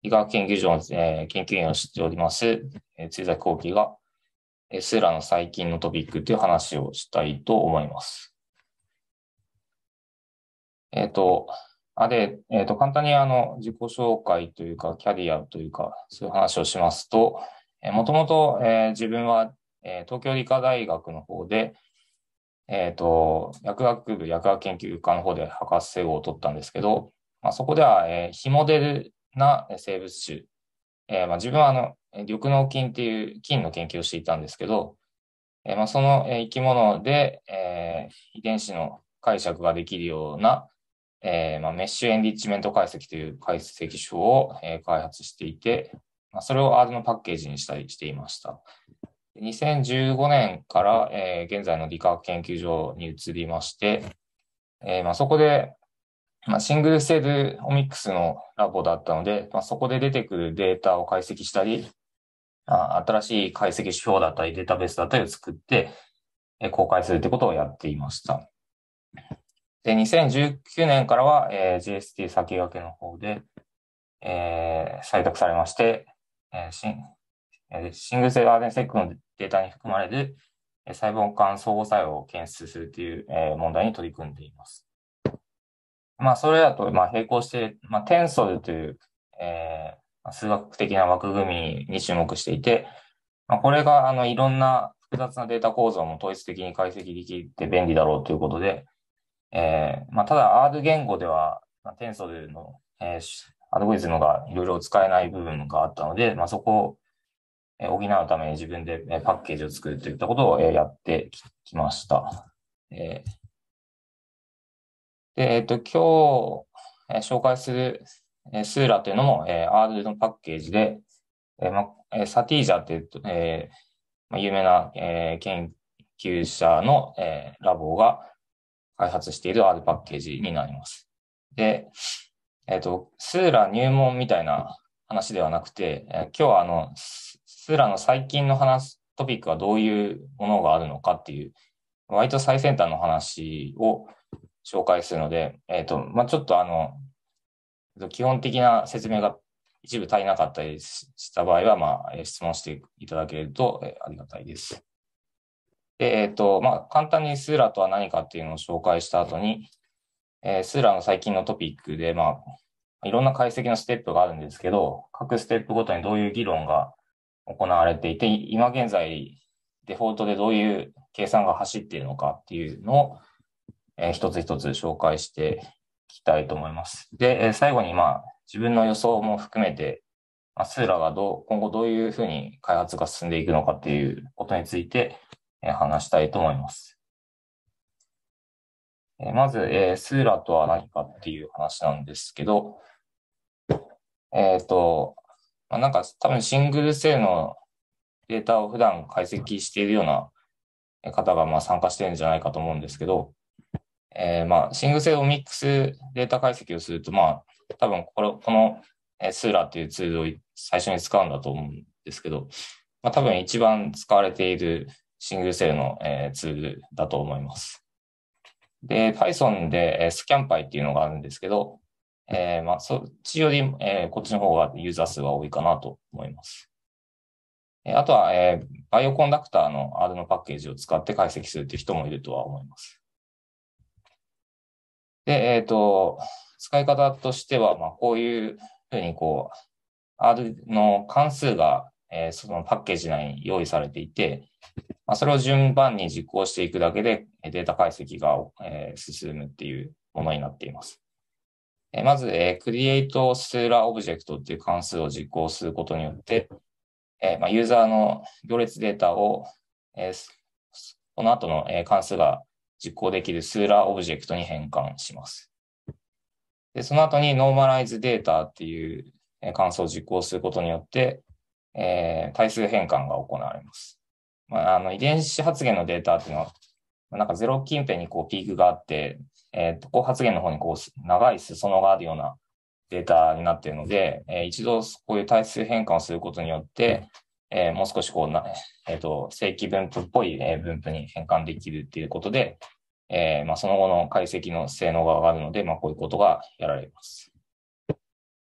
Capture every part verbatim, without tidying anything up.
医学研究所の、えー、研究員をしております、えー、辻崎幸喜が、えー、スーラの最近のトピックという話をしたいと思います。えっ、ー、と、あで、えっ、ー、と、簡単にあの、自己紹介というか、キャリアというか、そういう話をしますと、えー、もともと、えー、自分は、えー、東京理科大学の方で、えっ、ー、と、薬学部、薬学研究科の方で博士号を取ったんですけど、まあ、そこでは、えー、非モデルな生物種、えーまあ、自分はあの、緑膿菌っていう菌の研究をしていたんですけど、えーまあ、その生き物で、えー、遺伝子の解釈ができるような、えーまあ、メッシュエンリッチメント解析という解析手法を、えー、開発していて、まあ、それを アール のパッケージにしたりしていました。にせんじゅうごねんから、えー、現在の理化学研究所に移りまして、えーまあ、そこで、まあ、シングルセルオミックスのラボだったので、まあ、そこで出てくるデータを解析したり、あ新しい解析手法だったりデータベースだったりを作って、えー、公開するということをやっていました。で、にせんじゅうきゅうねんからは、えー、ジーエスティー 先駆けの方で、えー、採択されまして、えーシンえー、シングルセルアーデンセックのデータに含まれる細胞間相互作用を検出するという、えー、問題に取り組んでいます。まあ、それだと、まあ、並行して、まあ、テンソルという、えー、数学的な枠組みに注目していて、まあ、これが、あの、いろんな複雑なデータ構造も統一的に解析できて便利だろうということで、えー、まあ、ただ R 言語では、まあ、テンソルの、えー、アルゴリズムがいろいろ使えない部分があったので、まあ、そこを補うために自分でパッケージを作るといったことをやってきました。えーで、えっと、今日、えー、紹介する、えー、スーラというのも、えー、R のパッケージで、えーまえー、サティージャっていう、えーまあ、有名な、えー、研究者の、えー、ラボが開発している R パッケージになります。で、えっと、スーラ入門みたいな話ではなくて、えー、今日はあの、スーラの最近の話、トピックはどういうものがあるのかっていう、割と最先端の話を紹介するので、えっと、まあ、ちょっとあの、基本的な説明が一部足りなかったりした場合は、まあ、質問していただけるとありがたいです。で、えっと、まあ、簡単にスーラとは何かっていうのを紹介した後に、えー、スーラの最近のトピックで、まあ、いろんな解析のステップがあるんですけど、各ステップごとにどういう議論が行われていて、今現在、デフォルトでどういう計算が走っているのかっていうのを、えー、一つ一つ紹介していきたいと思います。で、えー、最後に、まあ、自分の予想も含めて、まあ、スーラがどう、今後どういうふうに開発が進んでいくのかっていうことについて、えー、話したいと思います。えー、まず、えー、スーラとは何かっていう話なんですけど、えっと、まあ、なんか多分シングルセルのデータを普段解析しているような方がまあ参加してるんじゃないかと思うんですけど、えー、まあシングルセルオミックスデータ解析をすると、まあ多分これこのスーラっていうツールを最初に使うんだと思うんですけど、まあ、多分一番使われているシングルセルの、えー、ツールだと思います。で、Python で、えー、スキャンパイっていうのがあるんですけど、えー、まあそっちより、えー、こっちの方がユーザー数が多いかなと思います。あとは、えー、バイオコンダクターの R のパッケージを使って解析するという人もいるとは思います。で、えっと、使い方としては、まあ、こういうふうに、こう、R の関数が、えー、そのパッケージ内に用意されていて、まあ、それを順番に実行していくだけで、データ解析が、えー、進むっていうものになっています。えー、まず、えー、create Sula object っていう関数を実行することによって、えーまあ、ユーザーの行列データを、えー、この後の、えー、関数が実行できるスーラーオブジェクトに変換します。で、その後に normalize data っていう関数を実行することによって、えー、対数変換が行われます。まあ、あの遺伝子発現のデータっていうのは、なんかゼロ近辺にこうピークがあって、えー、高発現の方にこう長い裾野があるようなデータになっているので、えー、一度こういう対数変換をすることによって、えー、もう少しこうな、えっと、正規分布っぽい分布に変換できるっていうことで、えー、まあその後の解析の性能が上がるので、まあこういうことがやられます。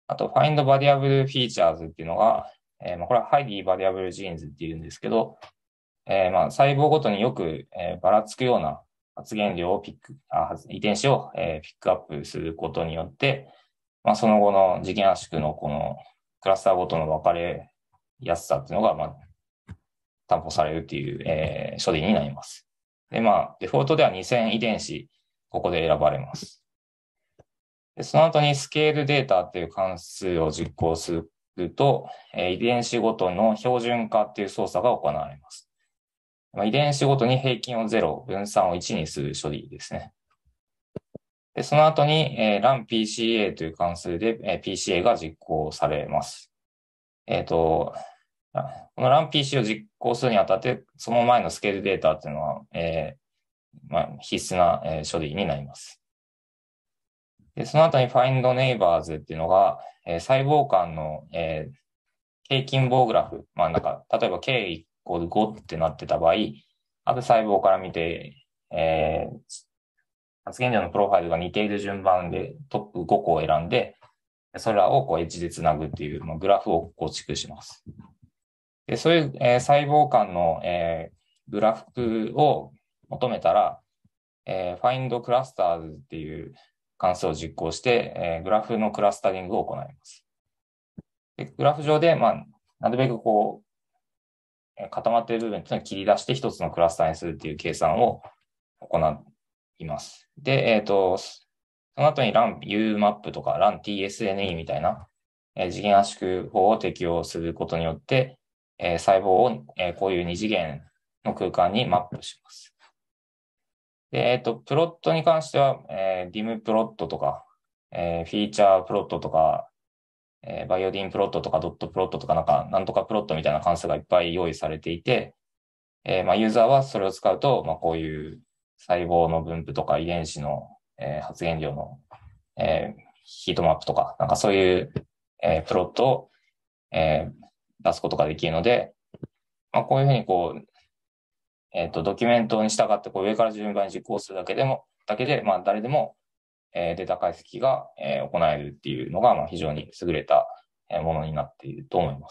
あと、Find Variable Features っていうのが、えーまあ、これは Highly Variable Genes っていうんですけど、えーまあ細胞ごとによく、えーばらつくような発現量をピック、あ遺伝子を、えーピックアップすることによって、まあ、その後の時限圧縮のこのクラスターごとの分かれやすさっていうのが、まあ、担保されるっていう、えー処理になります。で、まあ、デフォルトではにせん遺伝子、ここで選ばれます。でその後にスケールデータっていう関数を実行すると、えー遺伝子ごとの標準化っていう操作が行われます。まあ、遺伝子ごとに平均をゼロ、分散をいちにする処理ですね。でその後に、えー、ランピーシーエー という関数で、えー、ピーシーエー が実行されます。えっ、と、この ランピーシー を実行するにあたって、その前のスケールデータっていうのは、えーまあ、必須な、えー処理になります。でその後に Find Neighbors っていうのが、えー細胞間の、えー平均棒グラフ、まあなんか、例えば K イコールごってなってた場合、ある細胞から見て、えー発現量のプロファイルが似ている順番でトップごこを選んで、それらをこうエッジでつなぐっていう、まあ、グラフを構築します。でそういう、えー細胞間の、えーグラフを求めたら、えー、find clusters っていう関数を実行して、えーグラフのクラスタリングを行います。でグラフ上で、まあ、なるべくこう、固まっている部分っていうのを切り出して一つのクラスターにするっていう計算を行います。で、えっ、と、その後に ランユーマップ とか ランティーエスエヌイー みたいな、えー次元圧縮法を適用することによって、えー細胞を、えーこういう二次元の空間にマップします。で、えっ、と、プロットに関しては、えー、ディムプロットとか、えーフィーチャープロットとか、えーバイオディンプロットとかドットプロットとかなんか、なんとかプロットみたいな関数がいっぱい用意されていて、えーまあ、ユーザーはそれを使うと、まあ、こういう細胞の分布とか遺伝子の、えー発現量の、えーヒートマップとか、なんかそういう、えープロットを、えー出すことができるので、まあ、こういうふうにこう、えっ、と、ドキュメントに従ってこう上から順番に実行するだけでも、だけで、まあ、誰でも、えーデータ解析が、えー行えるっていうのが、まあ、非常に優れたものになっていると思います。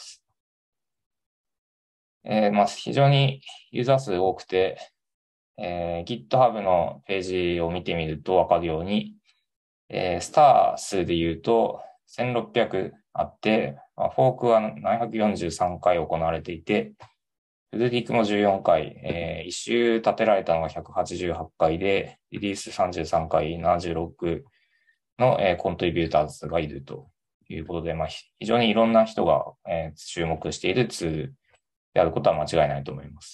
えーまあ、非常にユーザー数多くて、えー GitHub のページを見てみるとわかるように、えースター数で言うとせんろっぴゃくあって、まあ、フォークはななひゃくよんじゅうさんかい行われていて、フルディックもじゅうよんかい、えー、一周立てられたのがひゃくはちじゅうはちかいで、リリースさんじゅうさんかい、ななじゅうろくの、えーコントリビューターズがいるということで、まあ、非常にいろんな人が、えー注目しているツールであることは間違いないと思います。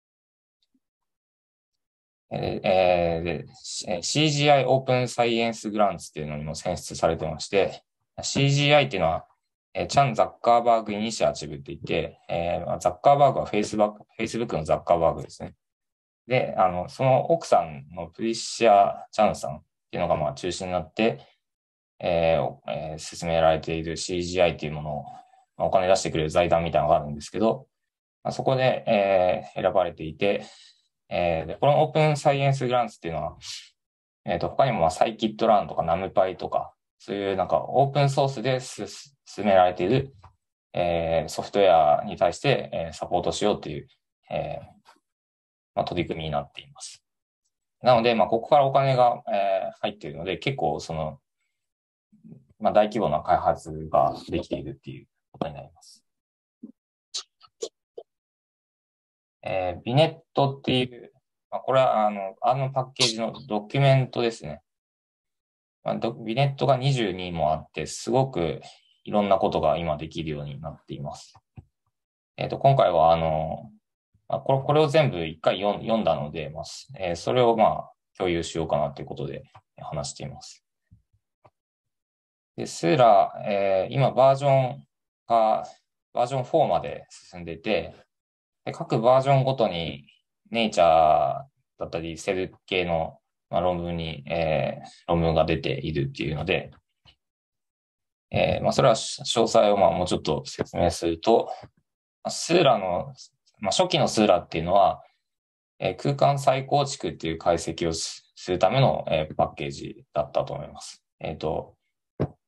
えーで シージーアイ オープンサイエンスグランツっていうのにも選出されてまして、シージーアイ っていうのは、えーチャン・ザッカーバーグ・イニシアチブって言って、えーザッカーバーグは Facebook, Facebook のザッカーバーグですね。で、あの、その奥さんのプリッシャー・チャンさんっていうのがまあ中心になって、えーえー進められている シージーアイ っていうものを、まあ、お金出してくれる財団みたいなのがあるんですけど、まあ、そこで、えー選ばれていて、えーでこのオープンサイエンスグランツっていうのは、えっと、他にもまあサイキットランとかナムパイとか、そういうなんかオープンソースで進められている、えーソフトウェアに対して、えーサポートしようという、えーまあ、取り組みになっています。なので、まあ、ここからお金が、えー入っているので、結構その、まあ、大規模な開発ができているっていうことになります。えービネットっていう、まあ、これはあの、あのパッケージのドキュメントですね。まあ、ビネットがにじゅうにもあって、すごくいろんなことが今できるようになっています。えっ、と、今回はあの、まあ、これこれを全部一回読んだので、まあえーそれをまあ共有しようかなということで話しています。で、スーラ、えー今バージョンがバージョンフォーまで進んでいて、で各バージョンごとにネイチャーだったりセル系の、まあ、論文に、えー論文が出ているっていうので、えーまあ、それは詳細をまあもうちょっと説明すると、スーラの、まあ、初期のスーラっていうのは、えー空間再構築っていう解析をするための、えーパッケージだったと思います。えっと、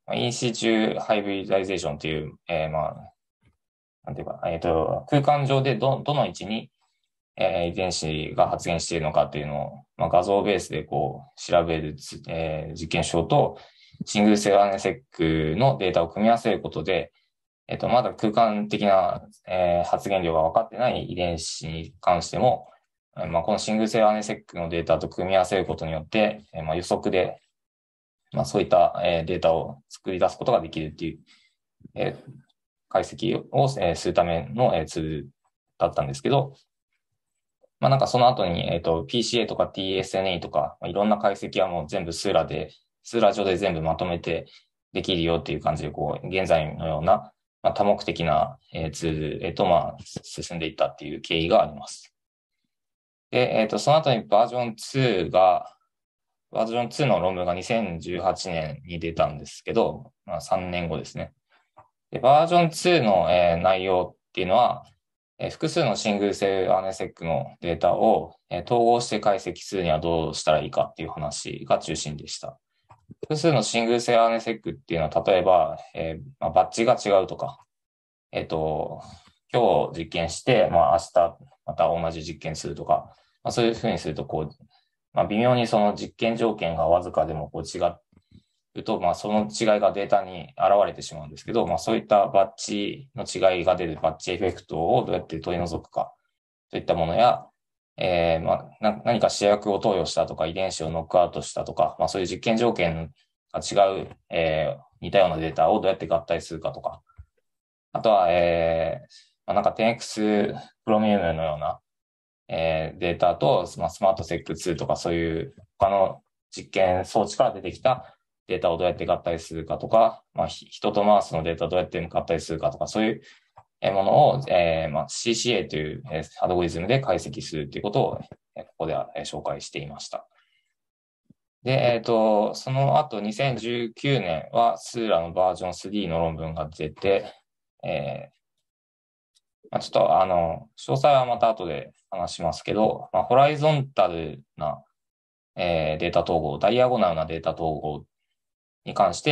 因子中ハイブリダイゼーションという、えー、まあ、なんていうか、えっと、空間上でど、どの位置に、えー遺伝子が発現しているのかっていうのを、まあ、画像ベースでこう調べるつ、えー実験手法と、シングルセル アールエヌエー セックのデータを組み合わせることで、えっと、まだ空間的な、えー発現量が分かってない遺伝子に関しても、えーまあ、このシングルセル アールエヌエー セックのデータと組み合わせることによって、えーまあ、予測で、まあ、そういった、えーデータを作り出すことができるっていう、えー解析を、えーするための、えーツールだったんですけど、まあなんかその後に、えっと、ピーシーエー とか ティーエスエヌイー とか、まあいろんな解析はもう全部スーラで、スーラ上で全部まとめてできるよっていう感じで、こう、現在のような、まあ、多目的な、えーツールへと、まあ、進んでいったっていう経緯があります。で、えっと、その後にバージョンツーが、バージョンツーの論文がにせんじゅうはちねんに出たんですけど、まあさんねんごですね。で、バージョンツーの、えー内容っていうのは、えー複数のシングルセル アールエヌエー セックのデータを、えー統合して解析するにはどうしたらいいかっていう話が中心でした。複数のシングルセル アールエヌエー セックっていうのは、例えば、えーまあ、バッジが違うとか、えっと、今日実験して、まあ、明日また同じ実験するとか、まあ、そういうふうにすると、こう、まあ、微妙にその実験条件がわずかでもこう違うと、まあ、その違いがデータに現れてしまうんですけど、まあ、そういったバッジの違いが出るバッジエフェクトをどうやって取り除くかといったものや、えーまあ、な何か試薬を投与したとか遺伝子をノックアウトしたとか、まあ、そういう実験条件が違う、えー似たようなデータをどうやって合体するかとか、あとは、えーまあ、なんか テンエックス プロミウムのような、えーデータと、まあ、スマートセックツーとかそういう他の実験装置から出てきたデータをどうやって合体するかとか、まあ、人とマウスのデータをどうやって合体するかとか、そういうものを、えーまあ、シーシーエー というアルゴリズムで解析するということを、ここでは紹介していました。で、えっと、その後にせんじゅうきゅうねんはスーラのバージョンスリーの論文が出て、えーまあ、ちょっとあの、詳細はまた後で話しますけど、まあ、ホライゾンタルな、えーデータ統合、ダイアゴナルなデータ統合に関して、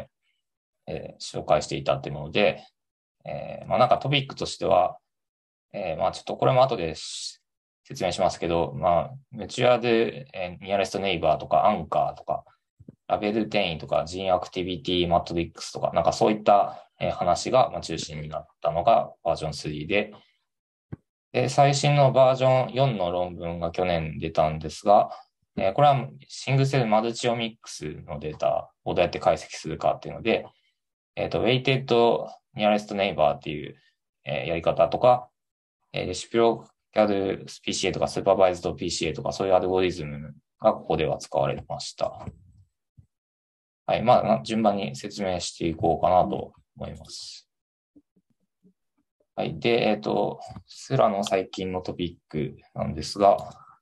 えーえー紹介していたっていうもので、えーまあ、なんかトピックとしては、えーまあ、ちょっとこれも後で説明しますけど、まあ、メチュアで、えー、ニアレストネイバーとかアンカーとか、ラベル転移とか、ジーンアクティビティマトリックスとか、なんかそういった話が中心になったのがバージョンスリーで、で、最新のバージョンよんの論文が去年出たんですが、えーこれはシングルセルマルチオミックスのデータをどうやって解析するかっていうので、えっと、Weighted Nearest Neighbor っていう、えーやり方とか、えー、レシピロキャル ピーシーエー とか、スーパーバイズド ピーシーエー とか、そういうアルゴリズムがここでは使われました。はい。まあ、順番に説明していこうかなと思います。はい。で、えっと、スラの最近のトピックなんですが、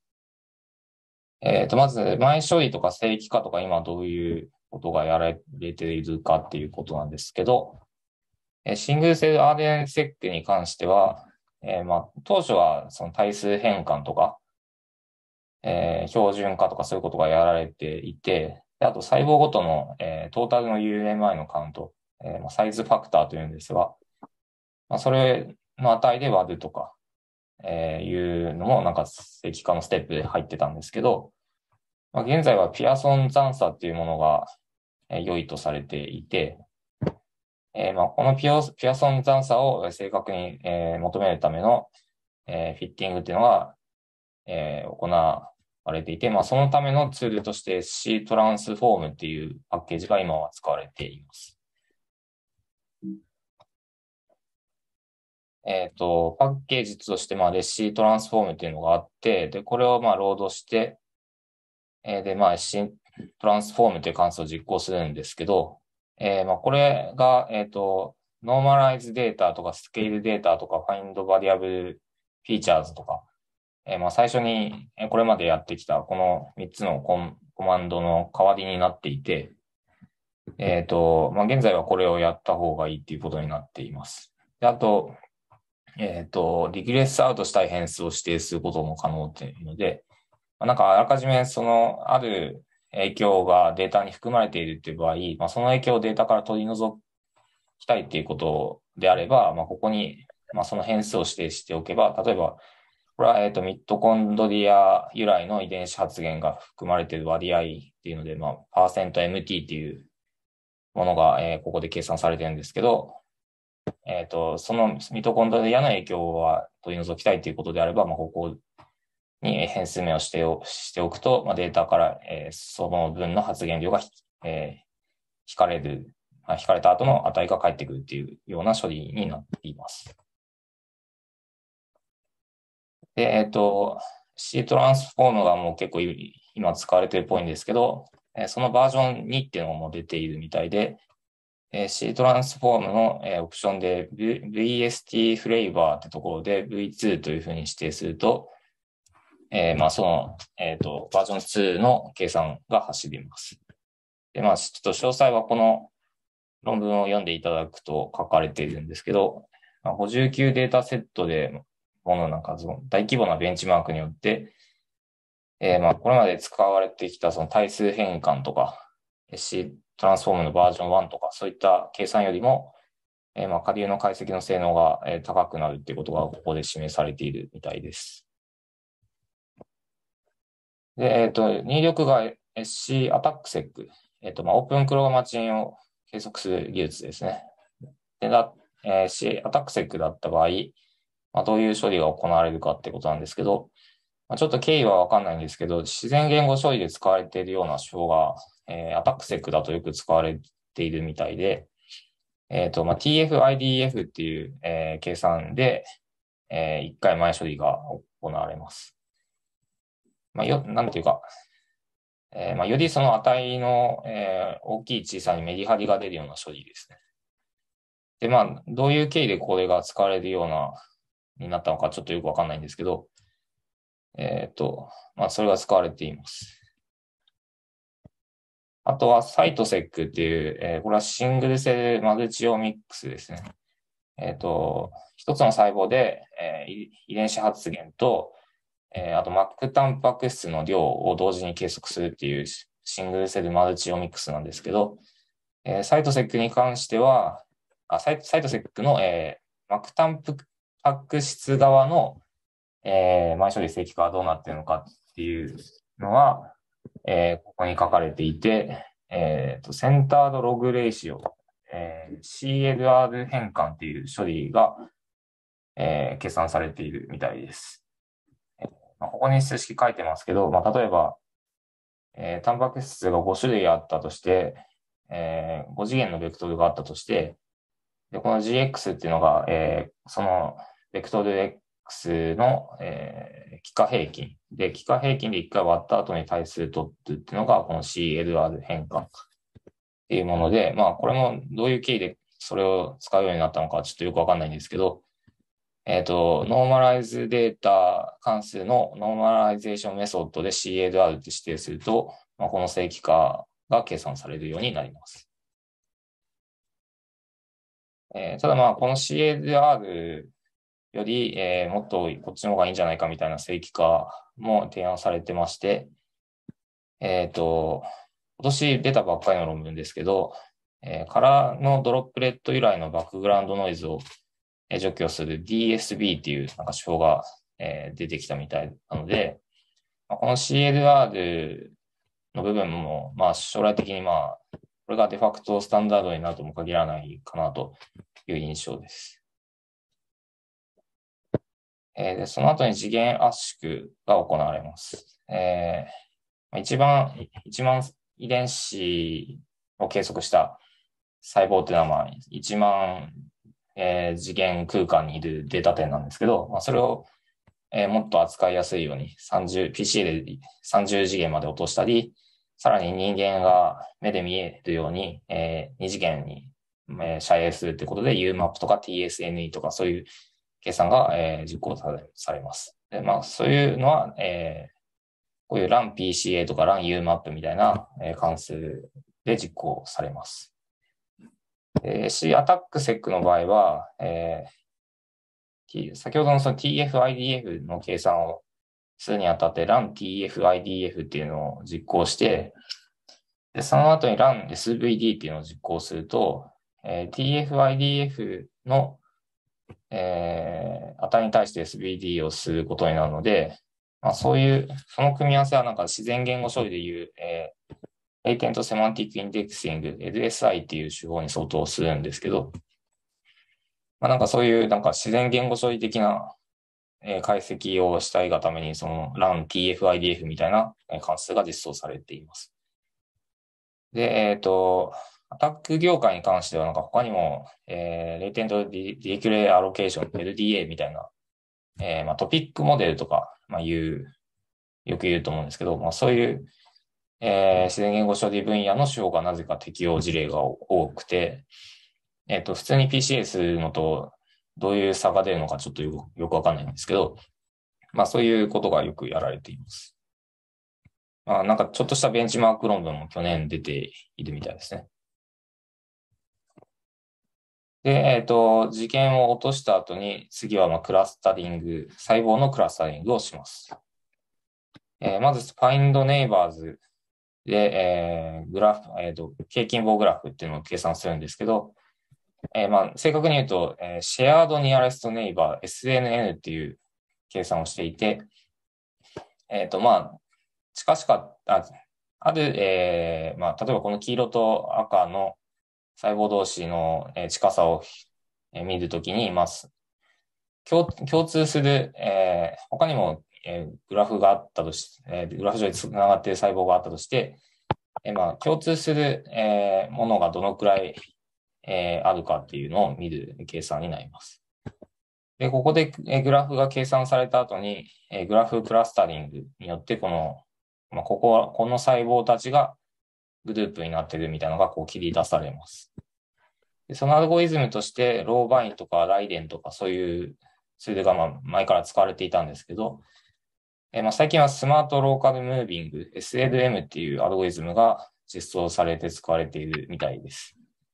えっと、まず、前処理とか正規化とか、今どういうことがやられているかっていうことなんですけど、シングルセル アールエヌエー セックに関しては、えー、まあ、当初はその対数変換とか、えー、標準化とかそういうことがやられていて、であと細胞ごとの、えー、トータルの ユーエムアイ のカウント、えーまあ、サイズファクターというんですが、まあ、それの値で割るとか、えー、いうのもなんか正規化のステップで入ってたんですけど、まあ、現在はピアソン残差っていうものが、えー、良いとされていて、えーまあ、このピアピアソン残差を正確に、えー、求めるための、えー、フィッティングっていうのが、えー、行われていて、まあ、そのためのツールとして C トランスフォームっていうパッケージが今は使われています。えっと、パッケージとして、まあ、レシートランスフォームっていうのがあって、で、これをまあ、ロードして、えー、で、まあ、C トランスフォームという関数を実行するんですけど、えー、まあ、これが、えっと、ノーマライズデータとかスケールデータとかファインドバリアブルフィーチャーズとか、えー、まあ、最初にこれまでやってきたこのみっつのコンコマンドの代わりになっていて、えっと、まあ、現在はこれをやった方がいいっていうことになっています。で、あと、えっと、リグレスアウトしたい変数を指定することも可能っていうので、まあ、なんかあらかじめその、ある影響がデータに含まれているっていう場合、まあ、その影響をデータから取り除きたいっていうことであれば、まあ、ここに、まあ、その変数を指定しておけば、例えば、これは、えっと、ミトコンドリア由来の遺伝子発現が含まれている割合っていうので、まあ、パーセント エムティー っていうものが、えーここで計算されてるんですけど、えっと、そのミトコンドリアの影響は取り除きたいということであれば、まあ、ここに変数名をしておしておくと、まあ、データから、えーその分の発現量が、えー引かれる、まあ引かれた後の値が返ってくるっていうような処理になっています。で、えっと、C トランスフォームがもう結構今使われているっぽいんですけど、そのバージョンにっていうのも出ているみたいで、C トランスフォームのオプションで ブイエスティー フレーバーってところで ブイツー というふうに指定すると、えー、まあその、えっと、バージョンツーの計算が走ります。で、まあちょっと詳細はこの論文を読んでいただくと書かれているんですけど、ごじゅうきゅうデータセットでものなんか大規模なベンチマークによって、えー、まあこれまで使われてきたその対数変換とか、C トランスフォームのバージョンワンとか、そういった計算よりも、えー、まあ下流の解析の性能が高くなるっていうことがここで示されているみたいです。で、えっ、ー、と、入力が エスシー アタックセック、えっ、ー、と、まあオープンクローマチンを計測する技術ですね。で、だ、えー、C アタックセックだった場合、まあ、どういう処理が行われるかってことなんですけど、まあ、ちょっと経緯はわかんないんですけど、自然言語処理で使われているような手法が、えー、アタックセックだとよく使われているみたいで、えっ、ー、と、まあ、ティーエフアイディーエフ っていう、えー、計算で、えー、いっかい前処理が行われます。まあ、よ、なんていうか、えー、まあ、よりその値の、えー、大きい小さいメリハリが出るような処理ですね。で、まあ、どういう経緯でこれが使われるような、になったのかちょっとよくわかんないんですけど、えっ、ー、と、まあ、それが使われています。あとは、サイトセックっていう、えー、これはシングルセルマルチオミックスですね。えっ、ー、と、一つの細胞で、えー、遺伝子発現と、えー、あと、マックタンパク質の量を同時に計測するっていうシングルセルマルチオミックスなんですけど、えー、サイトセックに関しては、あサイサイトセックの、えー、マックタンパク質側の、えー、前処理正規化はどうなっているのかっていうのは、えー、ここに書かれていて、えーと、センタードログレーシオ、えー、シーエルアール 変換っていう処理が、えー、計算されているみたいです。えーまあ、ここに数式書いてますけど、まあ、例えば、えー、タンパク質がご種類あったとして、えー、ご次元のベクトルがあったとして、でこの ジーエックス っていうのが、えー、そのベクトル X の、えー、幾何平均。で、幾何平均でいっかい割った後に対数取ってっていうのが、この シーエルアール 変換っていうもので、まあ、これもどういう経緯でそれを使うようになったのかちょっとよくわかんないんですけど、えっ、ー、と、ノーマライズデータ関数のノーマライゼーションメソッドで シーエルアール って指定すると、まあ、この正規化が計算されるようになります。えー、ただまあ、この シーエルアール より、えー、もっとこっちの方がいいんじゃないかみたいな正規化も提案されてまして、えっ、ー、と、今年出たばっかりの論文ですけど、えー、カラーのドロップレット由来のバックグラウンドノイズを除去する ディーエスビー っていうなんか手法が、えー、出てきたみたいなので、この シーエルアール の部分も、まあ将来的にまあ、これがデファクトスタンダードになるとも限らないかなという印象です。えー、でその後に次元圧縮が行われます。えー、一番、一番遺伝子を計測した細胞っていうのは、まあ、いちまん、えー、次元空間にいるデータ点なんですけど、まあ、それを、えー、もっと扱いやすいようにさんじゅう、ピーシー でさんじゅう次元まで落としたり、さらに人間が目で見えるように、えー、に次元に、えー、遮影するってことで ユーマップ とか ティーエスエヌイー とかそういう計算が、えー、実行されされます。で、まあ、そういうのは、えー、こういう ランピーシーエー とか ランユーマップ みたいな、えー、関数で実行されます。えー、C アタックセックの場合は、えー、先ほどのその ティーエフアイディーエフ の計算をするにあたって ランティーエフアイディーエフ っていうのを実行して、 で、その後に ランエスブイディー っていうのを実行すると、えー、ティーエフアイディーエフ の、えー、値に対して エスブイディー をすることになるので、まあ、そういう、その組み合わせはなんか自然言語処理でいう、えー、レイテントセマンティックインデクシング、エルエスアイ っていう手法に相当するんですけど、まあ、なんかそういうなんか自然言語処理的な解析をしたいがために、その ランティーエフアイディーエフ みたいな関数が実装されています。で、えっと、アタック業界に関しては、なんか他にも、えー、レイテントディレクレイアロケーション、エルディーエー みたいな、えー、まあ、トピックモデルとか、まあ、言う、よく言うと思うんですけど、まあ、そういう、えー、自然言語処理分野の手法がなぜか適用事例が多くて、えっと、普通に ピーシーエス のとどういう差が出るのかちょっとよく、よくわかんないんですけど、まあ、そういうことがよくやられています。まあ、なんかちょっとしたベンチマーク論文も去年出ているみたいですね。で、えっと、事件を落とした後に、次はまあクラスタリング、細胞のクラスタリングをします。えー、まず、find neighbors で、えー、グラフ、えっと、平均棒グラフっていうのを計算するんですけど、えー、まあ、正確に言うと、えー、shared nearest neighbor、エスエヌエヌ っていう計算をしていて、えっと、まあ、近しかった、ある、えー、まあ、例えばこの黄色と赤の細胞同士の近さを見るときに、まあ、共共通する、えー、他にも、えー、グラフがあったとし、えー、グラフ上につながっている細胞があったとして、えー、まあ、共通する、えー、ものがどのくらい、えー、あるかっていうのを見る計算になります。で、ここで、えー、グラフが計算された後に、えー、グラフクラスタリングによって、この、まあ、ここは、この細胞たちがグループになっているみたいなのがこう切り出されます。でそのアルゴリズムとして、ローバインとかライデンとかそういうツールがまあ前から使われていたんですけど、えまあ最近はスマートローカルムービング、エスエルエム っていうアルゴリズムが実装されて使われているみたいです。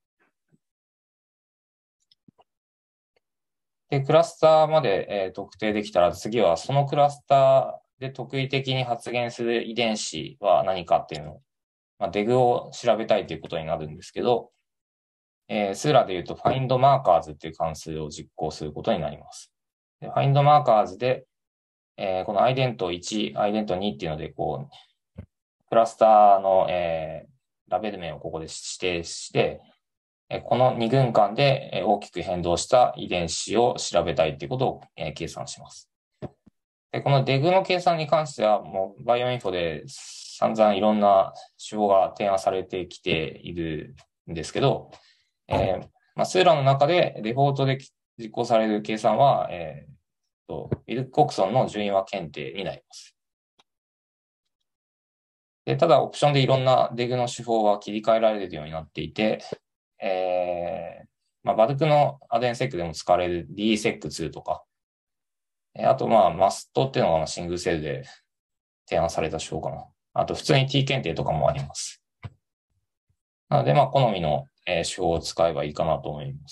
で、クラスターまで、えー、特定できたら、次はそのクラスターで特異的に発現する遺伝子は何かっていうのを、まあ、デグを調べたいということになるんですけど、えー、スーラで言うと find markers っていう関数を実行することになります。で find markers で、えー、この ident いち、ident にっていうので、こう、クラスターの、えー、ラベル名をここで指定して、えー、このに群間で大きく変動した遺伝子を調べたいっていうことを、えー、計算します。で、このデグの計算に関しては、もうバイオインフォで散々いろんな手法が提案されてきているんですけど、えーまあ、スーラの中でデフォルトで実行される計算は、えーと、ウィルコクソンの順位和検定になります。で、ただ、オプションでいろんなデグの手法は切り替えられるようになっていて、えーまあ、バルクのアデンセックでも使われる ディーセックツー とか、あと、まあ、マストっていうのがシングルセルで提案された手法かな。あと、普通に T 検定とかもあります。なので、まあ、好みの手法を使えばいいかなと思います。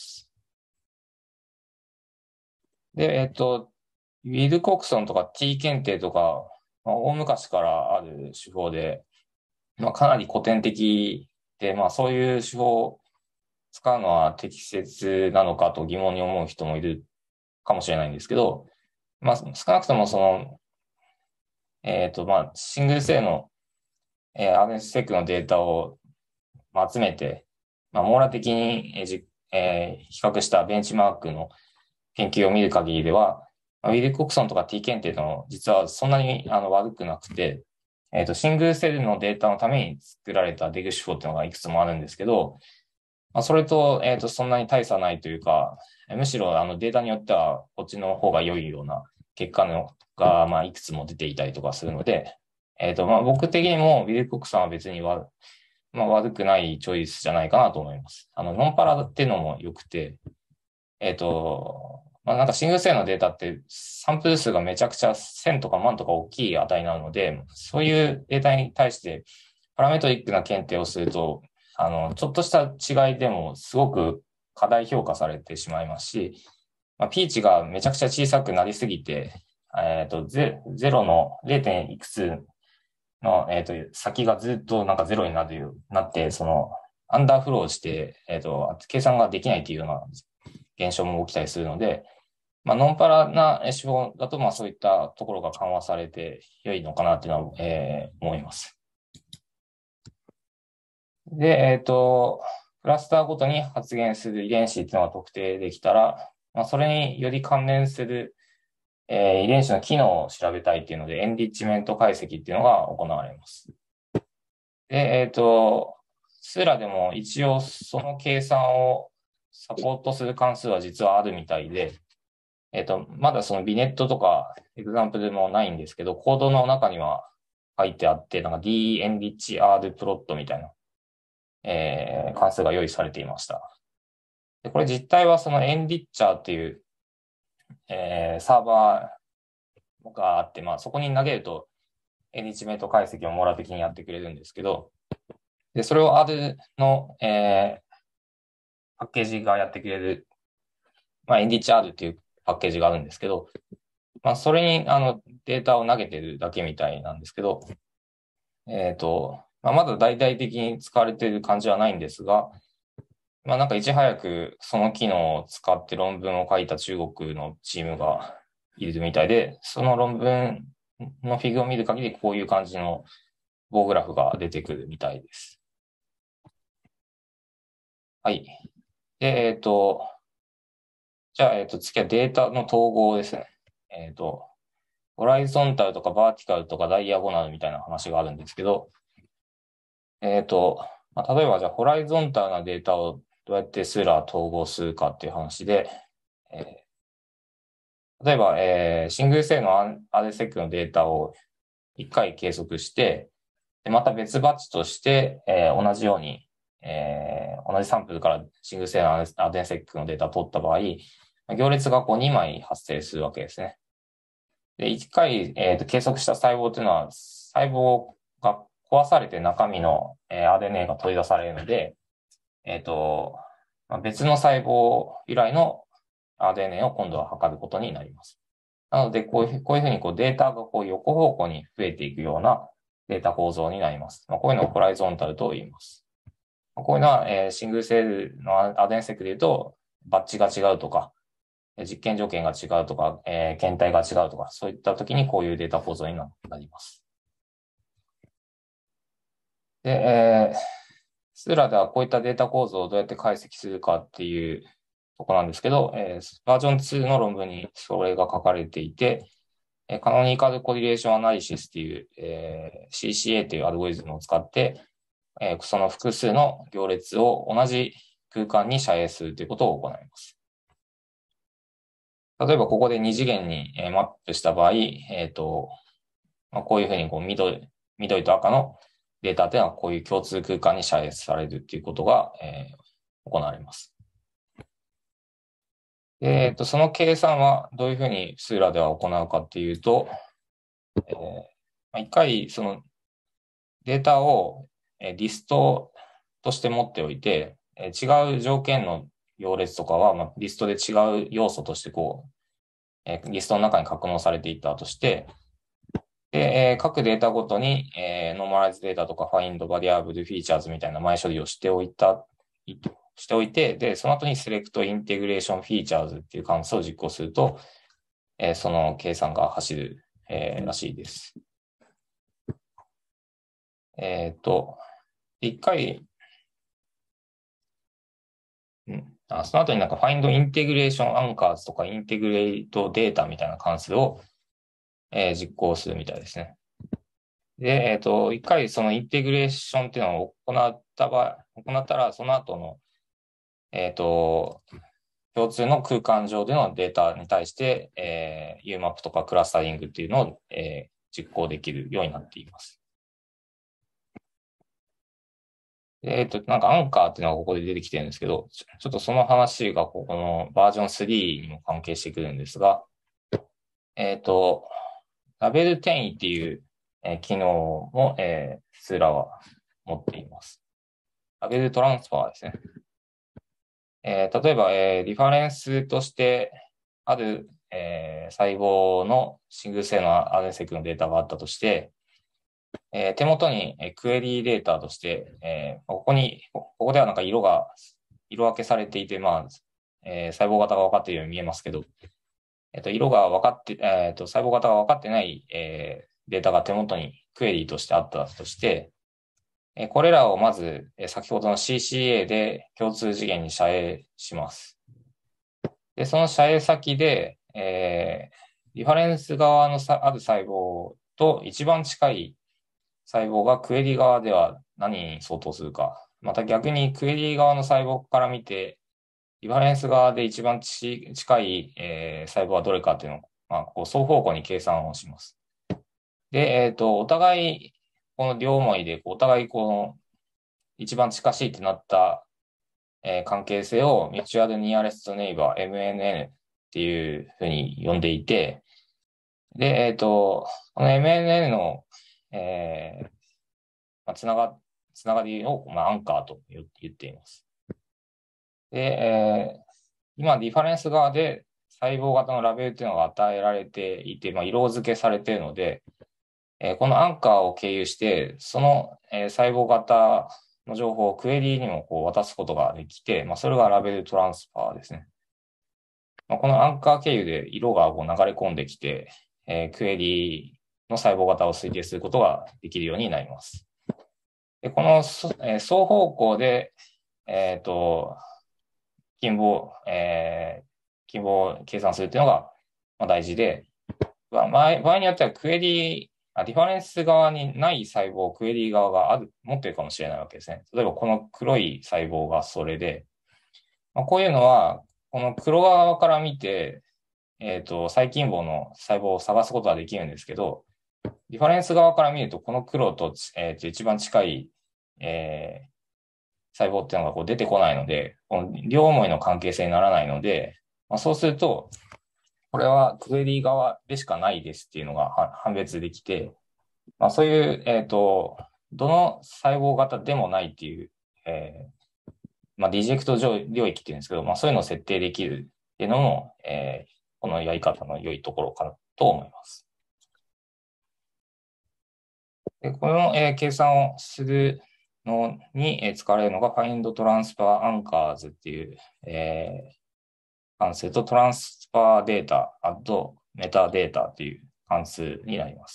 で、えっと、ウィルコクソンとか T 検定とか、まあ、大昔からある手法で、まあ、かなり古典的で、まあ、そういう手法を使うのは適切なのかと疑問に思う人もいるかもしれないんですけど、まあ、少なくともその、えっと、まあ、シングル性の、えー、アーネスセックのデータを集めて、まあ、網羅的に、えーえー、比較したベンチマークの研究を見る限りでは、ウィルコクソンとか T 検定の実はそんなにあの悪くなくて、えっと、シングルセルのデータのために作られたデグ手法っていうのがいくつもあるんですけど、まあ、それと、えっと、そんなに大差ないというか、むしろあのデータによってはこっちの方が良いような結果のが、まあ、いくつも出ていたりとかするので、えっと、まあ、僕的にもウィルコクソンは別には、まあ、悪くないチョイスじゃないかなと思います。あの、ノンパラっていうのも良くて、えっと、まあ、なんかシングル性のデータってサンプル数がめちゃくちゃせんとか万とか大きい値なので、そういうデータに対してパラメトリックな検定をすると、あの、ちょっとした違いでもすごく過大評価されてしまいますし、まあ、ピーチがめちゃくちゃ小さくなりすぎて、えっと、ゼロの ゼロ. いくつの、えっと、先がずっとなんかゼロになるようなって、その、アンダーフローして、えっと、計算ができないっていうような現象も起きたりするので、まあ、ノンパラな手法だと、まあ、そういったところが緩和されて良いのかなっていうのは、えー、思います。で、えっと、クラスターごとに発現する遺伝子っていうのが特定できたら、まあ、それにより関連する、えー、遺伝子の機能を調べたいっていうので、エンリッチメント解析っていうのが行われます。で、えっと、スーラでも一応その計算をサポートする関数は実はあるみたいで、えっと、まだそのビネットとかエグザンプルもないんですけど、コードの中には書いてあって、なんか D-enrich-R プロットみたいな、えー、関数が用意されていました。で、これ実態はそのエンリッチャーっていう、えー、サーバーがあって、まあそこに投げるとエンリッチメント解析を網羅的にやってくれるんですけど、で、それを R の、えー、パッケージがやってくれる、まあ、エンリッチ R っていうパッケージがあるんですけど、まあ、それにあのデータを投げてるだけみたいなんですけど、えっと、まあ、まだ大々的に使われている感じはないんですが、まあ、なんかいち早くその機能を使って論文を書いた中国のチームがいるみたいで、その論文のフィグを見る限りこういう感じの棒グラフが出てくるみたいです。はい。で、えっと、じゃあ、えっと、次はデータの統合ですね。えっと、ホライゾンタルとかバーティカルとかダイアゴナルみたいな話があるんですけど、えっと、まあ、例えばじゃあホライゾンタルなデータをどうやってスーラー統合するかっていう話で、えー、例えば、えー、シングルセルのアールセックのデータをいっかい計測して、でまた別バッチとして、えー、同じように、えー、同じサンプルからシングルセルのアーデンセックのデータを取った場合、行列がこうにまい発生するわけですね。で、いっかい、えーと計測した細胞というのは、細胞が壊されて中身の、えー、アールエヌエー が取り出されるので、えっと、まあ、別の細胞由来の アールエヌエー を今度は測ることになります。なので、こういうこういうふうにこうデータがこう横方向に増えていくようなデータ構造になります。まあ、こういうのをホライゾンタルと言います。こういうのは、えー、シングルセルのアーデンセックで言うと、バッチが違うとか、実験条件が違うとか、えー、検体が違うとか、そういった時にこういうデータ構造になります。で、えー、スーラではこういったデータ構造をどうやって解析するかっていうところなんですけど、えー、バージョンツーの論文にそれが書かれていて、えー、カノニカルコリレーションアナリシスっていう、えー、シーシーエー というアルゴリズムを使って、えー、その複数の行列を同じ空間に遮影するということを行います。例えばここで二次元にマップした場合、えっと、まあ、こういうふうにこう緑、緑と赤のデータというのはこういう共通空間に遮影されるということが、えー、行われます。えっと、その計算はどういうふうにスーラでは行うかっていうと、えー、一回そのデータをリストとして持っておいて、違う条件の行列とかは、まあ、リストで違う要素としてこう、リストの中に格納されていたとして、で、各データごとに、えー、ノーマライズデータとかファインド、バリアブル、フィーチャーズみたいな前処理をしておいた、しておいて、で、その後にセレクトインテグレーションフィーチャーズっていう関数を実行すると、えー、その計算が走る、えー、らしいです。えっと、一回、うん、あその後になんか find integration anchors とか integrate data みたいな関数を、えー、実行するみたいですね。で、えっと、一回そのインテグレーションっていうのを行った場合、行ったら、その後の、えっと、共通の空間上でのデータに対して、えー、ユーマップ とかクラスタリングっていうのを、えー、実行できるようになっています。えっと、なんかアンカーっていうのがここで出てきてるんですけど、ちょっとその話がここのバージョンスリーにも関係してくるんですが、えっと、ラベル転移っていう、えー、機能も、えー、スーラは持っています。ラベルトランスファーですね。えー、例えば、えー、リファレンスとしてある、えー、細胞のシングル性のアールエヌエスセックのデータがあったとして、 えー手元にえークエリデータとして、えーここに、ここではなんか色が、色分けされていて、まあ、えー細胞型が分かっているように見えますけど、えっと、色が分かって、えっと、細胞型が分かってない、えーデータが手元にクエリとしてあったとして、えーこれらをまず、えー先ほどの シーシーエー で共通次元に遮影します。で、その遮影先で、えーリファレンス側のさある細胞と一番近い細胞がクエリ側では何に相当するか。また逆にクエリ側の細胞から見て、リファレンス側で一番ち近い、えー細胞はどれかっていうのを、まあ、こう双方向に計算をします。で、えっと、お互い、この両思いで、お互いこの一番近しいってなった、えー関係性をミュチュアルニアレストネイバー エムエヌエヌ っていうふうに呼んでいて、で、えっと、この エムエヌエヌ の、えーまあ、つなが、つながりを、まあ、アンカーと言っています。で、えー今、リファレンス側で細胞型のラベルっていうのが与えられていて、まあ、色付けされているので、えーこのアンカーを経由して、その、えー細胞型の情報をクエリにもこう渡すことができて、まあ、それがラベルトランスファーですね。まあ、このアンカー経由で色がこう流れ込んできて、えークエリの細胞型を推定することができるようになります。でこの、えー双方向で、えっと、近傍、えー近傍を計算するっていうのがまあ大事で、まあ場合場合によってはクエリあ、ディファレンス側にない細胞、クエリ側がある、持ってるかもしれないわけですね。例えばこの黒い細胞がそれで、まあ、こういうのは、この黒側から見て、えっと、細菌棒の細胞を探すことはできるんですけど、ディファレンス側から見ると、この黒と、えっと、一番近い、えー細胞っていうのがこう出てこないので、この両思いの関係性にならないので、まあ、そうすると、これはクエリ側でしかないですっていうのが判別できて、まあ、そういう、えっと、どの細胞型でもないっていう、えーまあ、リジェクト領域っていうんですけど、まあ、そういうのを設定できるっていうのも、えーこのやり方の良いところかなと思います。でこの、えー計算をするのに、えー使われるのが Find Transfer Anchors っていう、えー関数と Transfer Data Add Metadata っていう関数になります。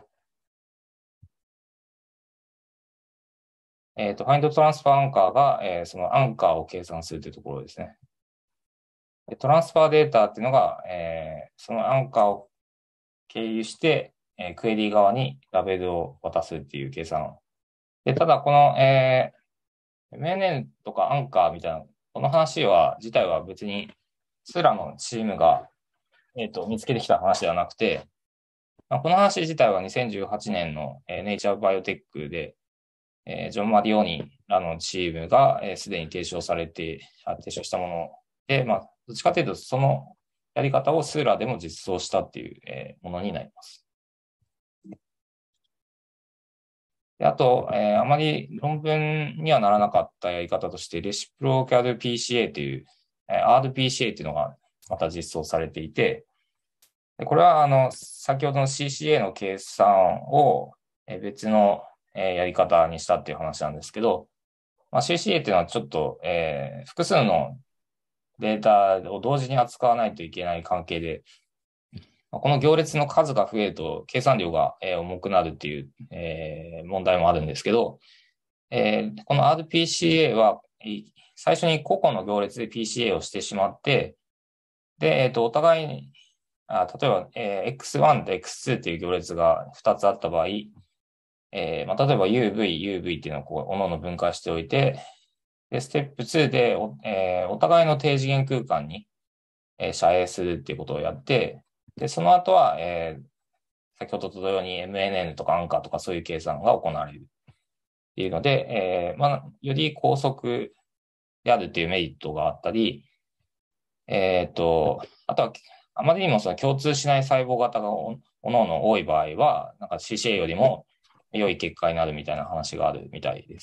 えっ、と、Find Transfer Anchor が、えーそのアンカーを計算するというところですね。トランスファーデータっていうのが、えーそのアンカーを経由して、えークエリ側にラベルを渡すっていう計算。で、ただこの、えー、エムエヌエヌ とかアンカーみたいな、この話は、自体は別に、スラのチームが、えっ、と、見つけてきた話ではなくて、まあ、この話自体はにせんじゅうはちねんの、えー、ネイチャーバイオテックで、えージョン・マディオニらのチームがすで、えー、に提唱されて、提唱したもので、まあ、どっちかというと、そのやり方をスーラーでも実装したっていう、えーものになります。であと、えーあまり論文にはならなかったやり方として、レシプロキャル ピーシーエー という、えー アールピーシーエー というのがまた実装されていて、でこれはあの先ほどの シーシーエー の計算を別のやり方にしたっていう話なんですけど、まあ、シーシーエー っていうのはちょっと、えー複数のデータを同時に扱わないといけない関係で、この行列の数が増えると計算量が重くなるっていう、えー問題もあるんですけど、えーこの アールピーシーエー は最初に個々の行列で ピーシーエー をしてしまって、で、えっと、お互いに、あ例えば、えーエックスワン と エックスツー っていう行列がふたつあった場合、えーまあ、例えば ユーブイ、ユーブイ っていうのをこう、おのおの分解しておいて、で、ステップツーでお、えーお互いの低次元空間に、えー遮影するっていうことをやって、で、その後は、えー先ほどと同様に エムエヌエヌ とかアンカーとかそういう計算が行われるっていうので、えーまあ、より高速であるっていうメリットがあったり、えっと、あとは、あまりにもその共通しない細胞型がおおのおの多い場合は、なんか シーシーエー よりも良い結果になるみたいな話があるみたいです。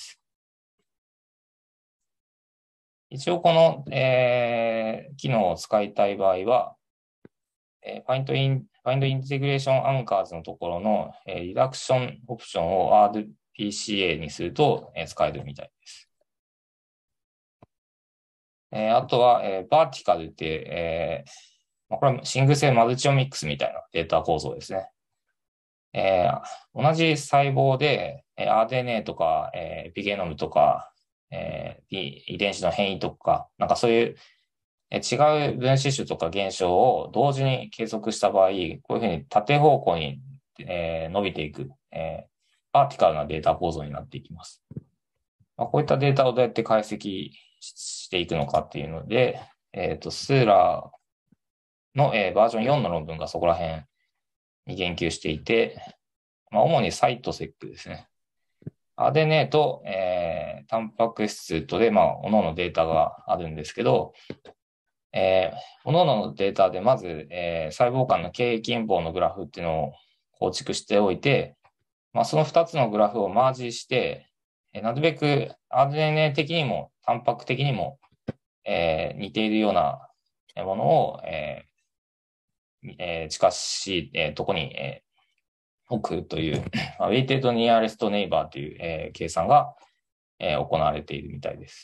一応この、えー機能を使いたい場合は、えー、Find in Find Integration Anchors のところの、えー、リダクションオプションを アールピーシーエー にすると、えー、使えるみたいです。えー、あとは、えー、バーティカルって、えーまあ、これはシングルセルマルチオミックスみたいなデータ構造ですね。えー、同じ細胞で、えー、アールエヌエー とか、えー、エピゲノムとか、えー、遺伝子の変異とか、なんかそういうえー違う分子種とか現象を同時に計測した場合、こういうふうに縦方向に、えー伸びていく、えーバーティカルなデータ構造になっていきます。まあ、こういったデータをどうやって解析していくのかっていうので、えっと、スーラーの、えーバージョンよんの論文がそこら辺に言及していて、まあ、主にサイトセックですね。アールエヌエー と、えータンパク質とで、まあ、各々データがあるんですけど、えー、各々のデータでまず、えー細胞間の経液近傍のグラフっていうのを構築しておいて、まあ、そのふたつのグラフをマージして、えーなるべく アールエヌエー 的にも、タンパク的にも、えー似ているようなものを、えーえー近しい、えーとこに、えー置くという、Weighted Nearest Neighbor という、えー計算が、えー行われているみたいです。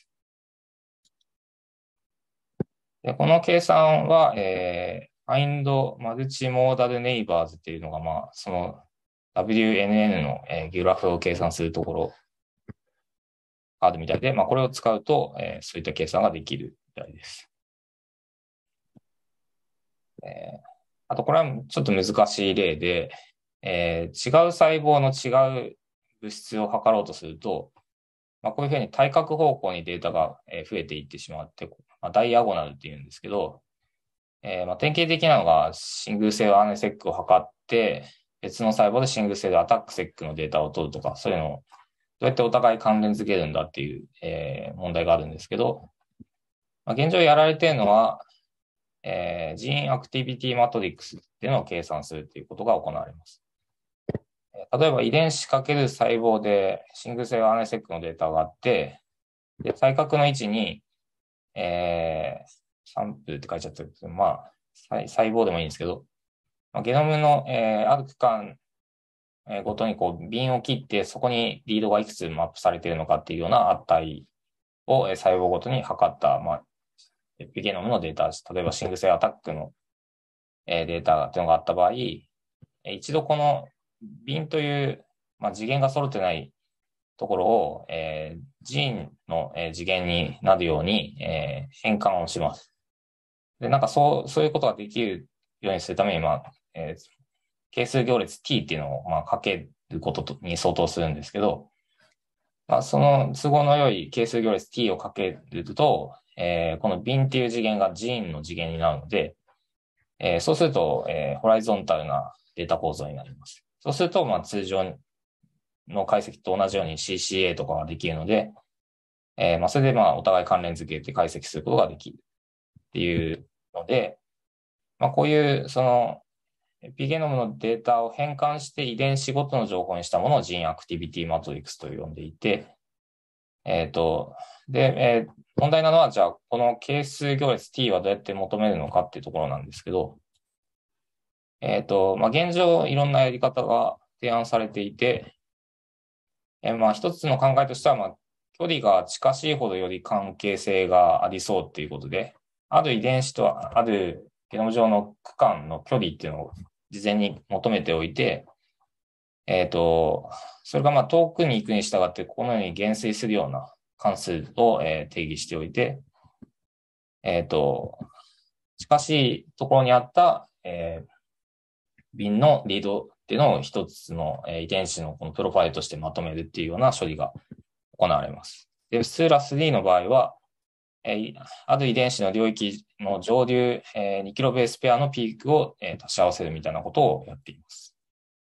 でこの計算は、えー、Find Multimodal Neighbors っていうのが、まあ、その ダブリューエヌエヌ の、えー、グラフを計算するところあるみたいで、まあ、これを使うと、えー、そういった計算ができるみたいです。えー、あと、これはちょっと難しい例で、えー、違う細胞の違う物質を測ろうとすると、まあ、こういうふうに対角方向にデータが増えていってしまって、まあ、ダイアゴナルっていうんですけど、えー、まあ典型的なのがシングルセル アールエヌエー セックを測って、別の細胞でシングルセルアタックセックのデータを取るとか、そういうのをどうやってお互い関連づけるんだっていう、えー、問題があるんですけど、まあ、現状やられているのは、えー、ジーンアクティビティマトリックスっていうのを計算するっていうことが行われます。例えば遺伝子かける細胞でシングルセル アールエヌエー セックのデータがあって、で、対角の位置に、えー、サンプルって書いちゃったけど、まあ、細胞でもいいんですけど、まあ、ゲノムの、えー、ある区間、えー、ごとにこう、瓶を切って、そこにリードがいくつマップされているのかっていうような値を、えー、細胞ごとに測った、まあ、エピゲノムのデータです。例えばシングルセルアタックの、えー、データっていうのがあった場合、一度この瓶という、まあ、次元が揃ってないところを、えー、ジーンの、えー、次元になるように、えー、変換をします。で、なんかそう、そういうことができるようにするために、まあ、えー、係数行列 t っていうのを、まあ、かけることに相当するんですけど、まあ、その都合の良い係数行列 t をかけると、えー、この瓶っていう次元がジーンの次元になるので、えー、そうすると、えー、ホライゾンタルなデータ構造になります。そうすると、まあ、通常の解析と同じように シーシーエー とかができるので、えー、まあ、それで、まあ、お互い関連付けて解析することができるっていうので、まあ、こういう、その、エピゲノムのデータを変換して遺伝子ごとの情報にしたものをジーンアクティビティマトリックスと呼んでいて、えっ、ー、と、で、えー、問題なのは、じゃあ、この係数行列 t はどうやって求めるのかっていうところなんですけど、えっ、ー、と、まあ、現状、いろんなやり方が提案されていて、えー、まあ、一つの考えとしては、まあ、距離が近しいほどより関係性がありそうっていうことで、ある遺伝子とあるゲノム上の区間の距離っていうのを事前に求めておいて、えっと、それがまあ遠くに行くに従って、このように減衰するような関数を、えー定義しておいて、えっと、近しいところにあった、えー瓶のリードっていうのを一つの、えー遺伝子のこのプロファイルとしてまとめるっていうような処理が行われます。で、スーラスリーの場合は、えーある遺伝子の領域の上流、えーにキロベースペアのピークを、えー足し合わせるみたいなことをやっています。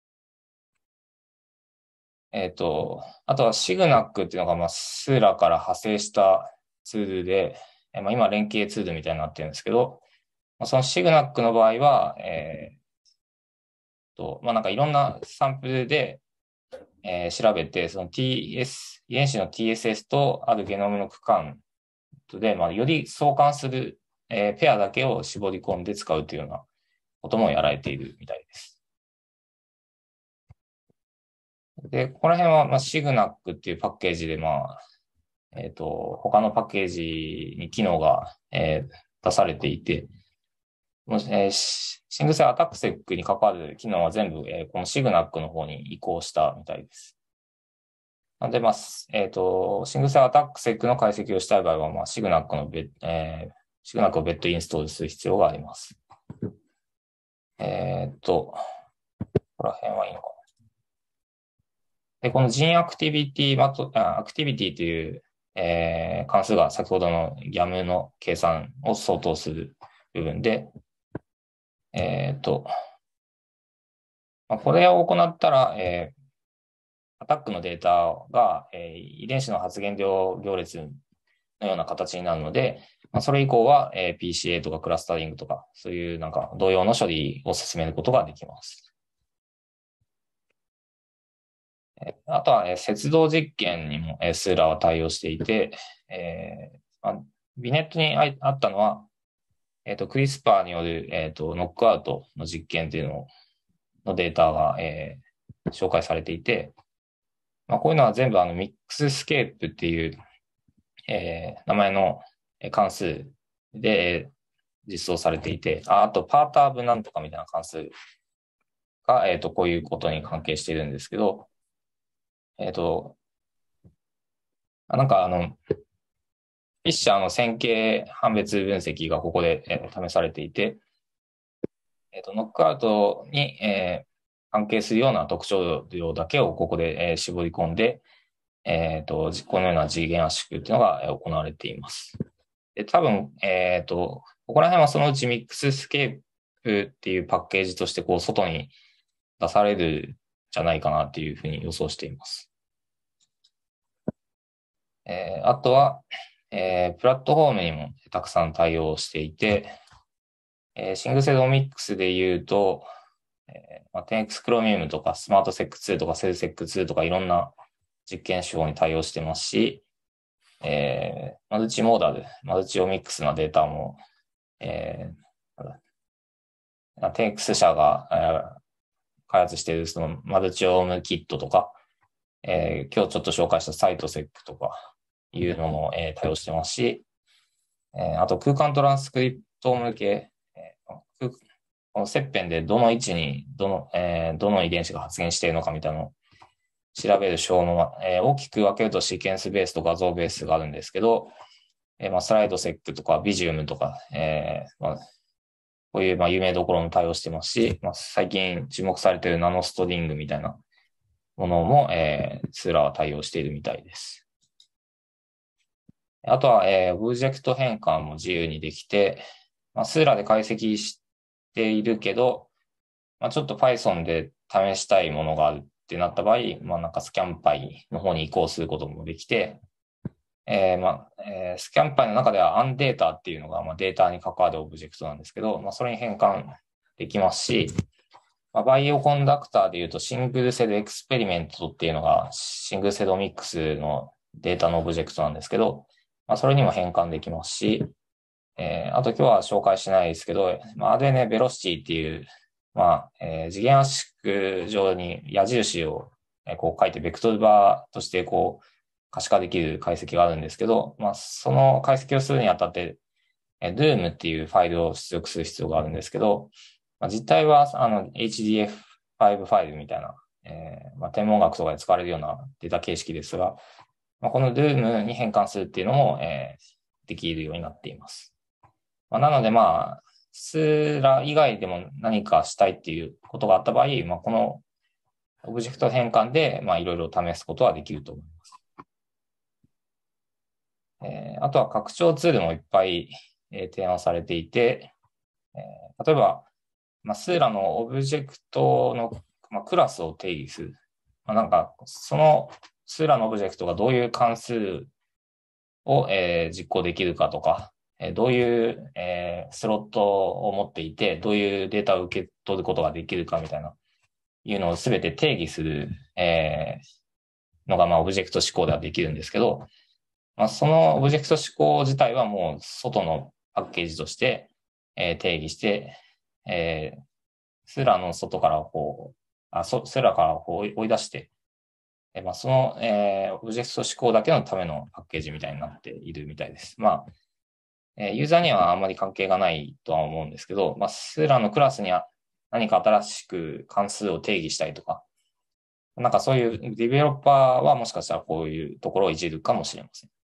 えっと、あとはシグナックっていうのが、まあ、スーラから派生したツールで、えーまあ、今連携ツールみたいになってるんですけど、まあ、そのシグナックの場合は、えーと、まあ、なんかいろんなサンプルで、えー調べて、その ティーエス、遺伝子の ティーエスエス とあるゲノムの区間で、まあ、より相関する、えーペアだけを絞り込んで使うというようなこともやられているみたいです。で、ここら辺は、まあ、シグナックっていうパッケージで、まあ、えっと、他のパッケージに機能が、えー出されていて、もしえーシシングルセルアタックセックに関わる機能は全部、えーこのシグナックの方に移行したみたいです。なので、まあ、えっと、シングルセルアタックセックの解析をしたい場合は、まあ、シグナックの別、えー、シグナックを別途インストールする必要があります。えっと、ここら辺はいいのかな。で、このジンアクティビティマト、アクティビティという、えー関数が先ほどの ギャム の計算を相当する部分で、えっと、まあ、これを行ったら、えーアタックのデータが、えー遺伝子の発現量行列のような形になるので、まあ、それ以降は、えー ピーシーエー とかクラスタリングとか、そういうなんか同様の処理を進めることができます。あとは、えー、接動実験にも、えー、スーラーは対応していて、えーまあ、ビネットにああったのは、えっ、と、クリスパーによる、えっ、と、ノックアウトの実験っていうののデータが、えー紹介されていて、まあ、こういうのは全部あのミックススケープっていう、えー名前の関数で実装されていて、ああとパーターブなんとかみたいな関数が、えっ、と、こういうことに関係しているんですけど、えっ、と、なんかあの、フィッシャーの線形判別分析がここで、えー試されていて、えっ、と、ノックアウトに、えー関係するような特徴量だけをここで、えー絞り込んで、えっ、と、このような次元圧縮っていうのがえー行われています。で、多分、えっ、と、ここら辺はそのうちミックススケープっていうパッケージとしてこう外に出されるんじゃないかなっていうふうに予想しています。えーあとは、えープラットフォームにもたくさん対応していて、えーシングルセドミックスで言うと、えーまあ、テンエックス クロミウムとかスマートセックツーとかセルセックツーとかいろんな実験手法に対応してますし、えーマルチモーダル、マルチオミックスなデータも、えー、テンエックス 社が、えー開発しているそのマルチオームキットとか、えー今日ちょっと紹介したサイトセックとかいうのも、えー対応してますし、えーあと空間トランスクリプト向け、えーこの切片でどの位置にどの、えーどの遺伝子が発現しているのかみたいなのを調べる手法の、えー大きく分けるとシーケンスベースと画像ベースがあるんですけど、えーまあ、スライドセックとかビジウムとか、えーまあ、こういうまあ有名どころも対応してますし、まあ、最近注目されているナノストリングみたいなものも、えー、スーラは対応しているみたいです。あとは、えー、オブジェクト変換も自由にできて、まあ、スーラで解析しているけど、まあ、ちょっと Python で試したいものがあるってなった場合、まあ、なんかスキャンパイの方に移行することもできて、えー、まあ、えー、スキャンパイの中ではアンデータっていうのが、まあ、データに関わるオブジェクトなんですけど、まあ、それに変換できますし、まあ、バイオコンダクターでいうとシングルセルエクスペリメントっていうのがシングルセルミックスのデータのオブジェクトなんですけど、まあ、それにも変換できますし、えー、あと今日は紹介しないですけど、まあ、アールエヌエー ベロシティっていう、まあ、えー、次元圧縮上に矢印を、えー、こう書いてベクトルバーとしてこう可視化できる解析があるんですけど、まあ、その解析をするにあたって、えー、ドゥーム っていうファイルを出力する必要があるんですけど、まあ、実態はあの エイチディーエフファイブ ファイルみたいな、えーまあ、天文学とかで使われるようなデータ形式ですが、まあ、この ドゥーム に変換するっていうのも、えー、できるようになっています。まあ、なので、まあ、スーラ以外でも何かしたいっていうことがあった場合、まあ、このオブジェクト変換で、まあ、いろいろ試すことはできると思います。えー、あとは拡張ツールもいっぱい、えー、提案されていて、えー、例えば、まあ、スーラのオブジェクトの、まあ、クラスを定義する。まあ、なんか、そのスーラのオブジェクトがどういう関数を、えー、実行できるかとか、えー、どういう、えー、スロットを持っていて、どういうデータを受け取ることができるかみたいな、いうのをすべて定義する、えー、のが、まあ、オブジェクト指向ではできるんですけど、まあ、そのオブジェクト指向自体はもう外のパッケージとして、えー、定義して、えー、 スーラの外からこう、あ、そスーラからこう追い出して、えまあ、その、えー、オブジェクト指向だけのためのパッケージみたいになっているみたいです。まあ、えーユーザーにはあんまり関係がないとは思うんですけど、まあ、スーラのクラスには何か新しく関数を定義したりとか、なんかそういうディベロッパーはもしかしたらこういうところをいじるかもしれません。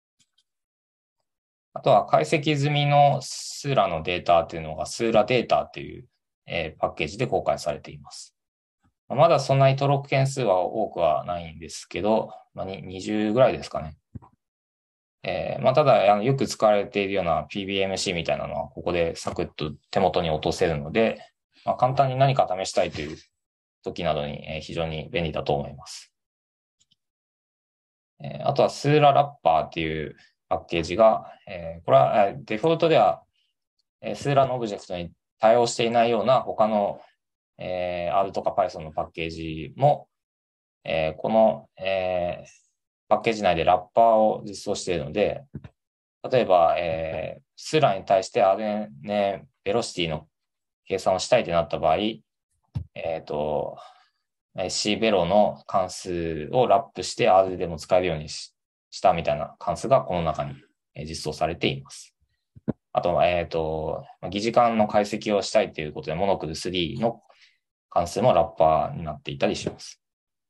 あとは解析済みのスーラのデータっていうのがスーラデータっていう、えーパッケージで公開されています。まだそんなに登録件数は多くはないんですけど、まあ、にじゅうぐらいですかね。えーまあ、ただあの、よく使われているような ピービーエムシー みたいなのは、ここでサクッと手元に落とせるので、まあ、簡単に何か試したいという時などに非常に便利だと思います。えーあとはスーララッパーっていうパッケージが、えーこれはデフォルトではスーラのオブジェクトに対応していないような他の、えー R とか Python のパッケージも、えーこの、えーパッケージ内でラッパーを実装しているので、例えば、えー、スーラに対して アールエヌエー ベロシティの計算をしたいとなった場合、えっと、C ベロの関数をラップして R でも使えるようにしたみたいな関数がこの中に実装されています。あと、えっと、疑似間の解析をしたいということで、モノクルスリーの関数もラッパーになっていたりします。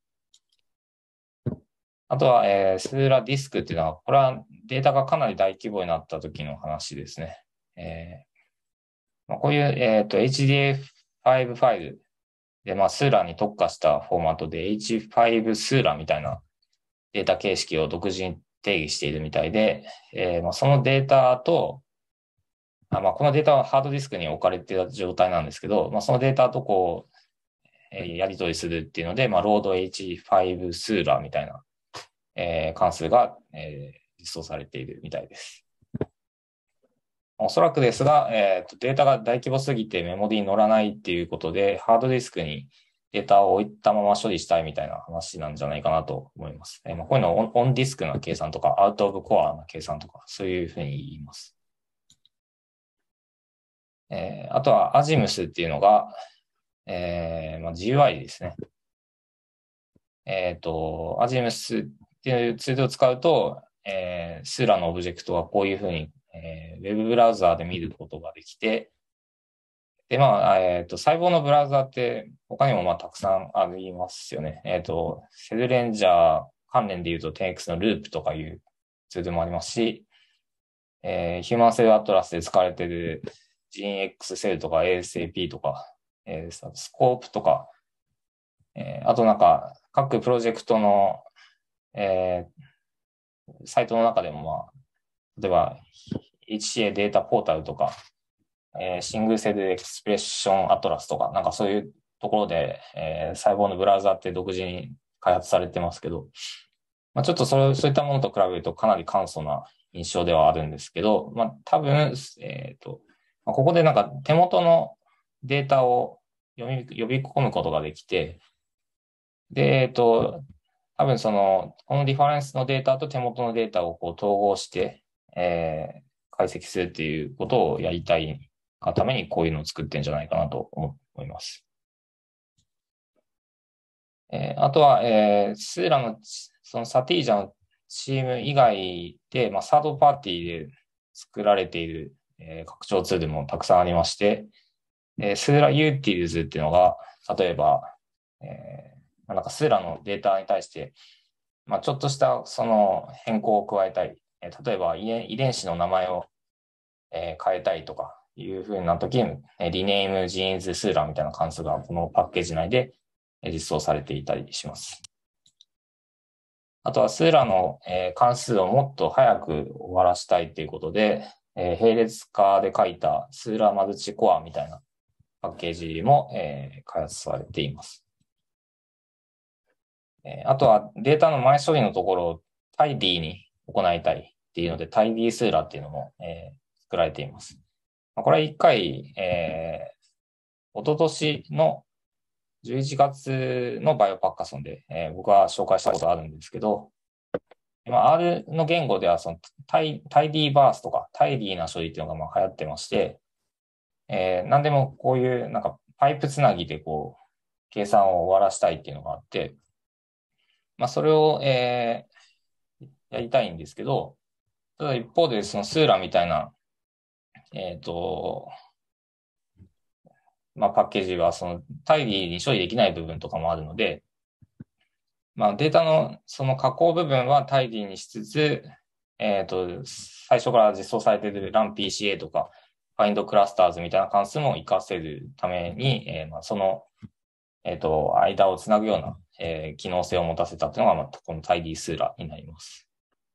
あとは、えー、スーラディスクっていうのは、これはデータがかなり大規模になった時の話ですね。えーまあ、こういう、えーと、エイチディーエフファイブ ファイルで、まあ、スーラに特化したフォーマットで エイチファイブ スーラみたいなデータ形式を独自に定義しているみたいで、えーまあ、そのデータと、あまあ、このデータはハードディスクに置かれている状態なんですけど、まあ、そのデータとこう、えーやり取りするっていうので、まあ、ロード エイチファイブ スーラみたいなえー、関数が、えー、実装されているみたいです。おそらくですが、えーと、データが大規模すぎてメモリに乗らないっていうことで、ハードディスクにデータを置いたまま処理したいみたいな話なんじゃないかなと思います。えーまあ、こういうのをオンディスクな計算とか、アウトオブコアな計算とか、そういうふうに言います。えー、あとは アジムス っていうのが、えーまあ、ジーユーアイ ですね。えっと、アジムス っていうツールを使うと、えー、スーラのオブジェクトはこういうふうに、えー、ウェブブラウザーで見ることができて、で、まあ、えっと、細胞のブラウザーって他にもまあたくさんありますよね。えっと、セルレンジャー関連で言うと テンエックス のループとかいうツールもありますし、えー、ヒューマンセルアトラスで使われている ジーエックス セルとか エーエスエーピー とか、えー、スコープとか、えー、あとなんか各プロジェクトの、えー、サイトの中でも、まあ、例えば エイチシーエー データポータルとか、えー、シングルセルエクスプレッションアトラスとか、なんかそういうところで、えー、細胞のブラウザって独自に開発されてますけど、まあ、ちょっとそれそういったものと比べるとかなり簡素な印象ではあるんですけど、まあ、多分、えっと、まあ、ここでなんか手元のデータを読み呼び込むことができて、で、えっと、多分その、このリファレンスのデータと手元のデータをこう統合して、えー、解析するっていうことをやりたいがためにこういうのを作ってんじゃないかなと思います。えー、あとは、えー、スーラの、そのサティージャのチーム以外で、まあ、サードパーティーで作られている、えー、拡張ツールもたくさんありまして、えー、スーラユーティルズっていうのが、例えば、えー、なんかスーラのデータに対して、まあ、ちょっとしたその変更を加えたい。えー、例えば遺伝子の名前を、えー、変えたいとかいうふうな時に、えー、リネームジーンズスーラみたいな関数がこのパッケージ内で実装されていたりします。あとはスーラの、えー、関数をもっと早く終わらしたいということで、えー、並列化で書いたスーラマルチコアみたいなパッケージも、えー、開発されています。えー、あとはデータの前処理のところをタイディに行いたいっていうので、タイディスーラっていうのも、えー、作られています。これはいっかい、えー、一昨年のじゅういちがつのバイオパッカソンで、えー、僕は紹介したことあるんですけど、今 R の言語ではそのタイタイディバースとかタイディな処理っていうのがまあ流行ってまして、えー、何でもこういうなんかパイプつなぎでこう、計算を終わらしたいっていうのがあって、まあ、それを、えー、やりたいんですけど、ただ一方で、そのスーラみたいな、えっと、まあ、パッケージは、その、大義に処理できない部分とかもあるので、まあ、データのその加工部分は大義にしつつ、えっと、最初から実装されている ランピーシーエー とか、Find Clusters みたいな関数も活かせるために、えー、まあその、えっと、間をつなぐような、えー、機能性を持たせたというのが、まあ、このタイディスーラになります。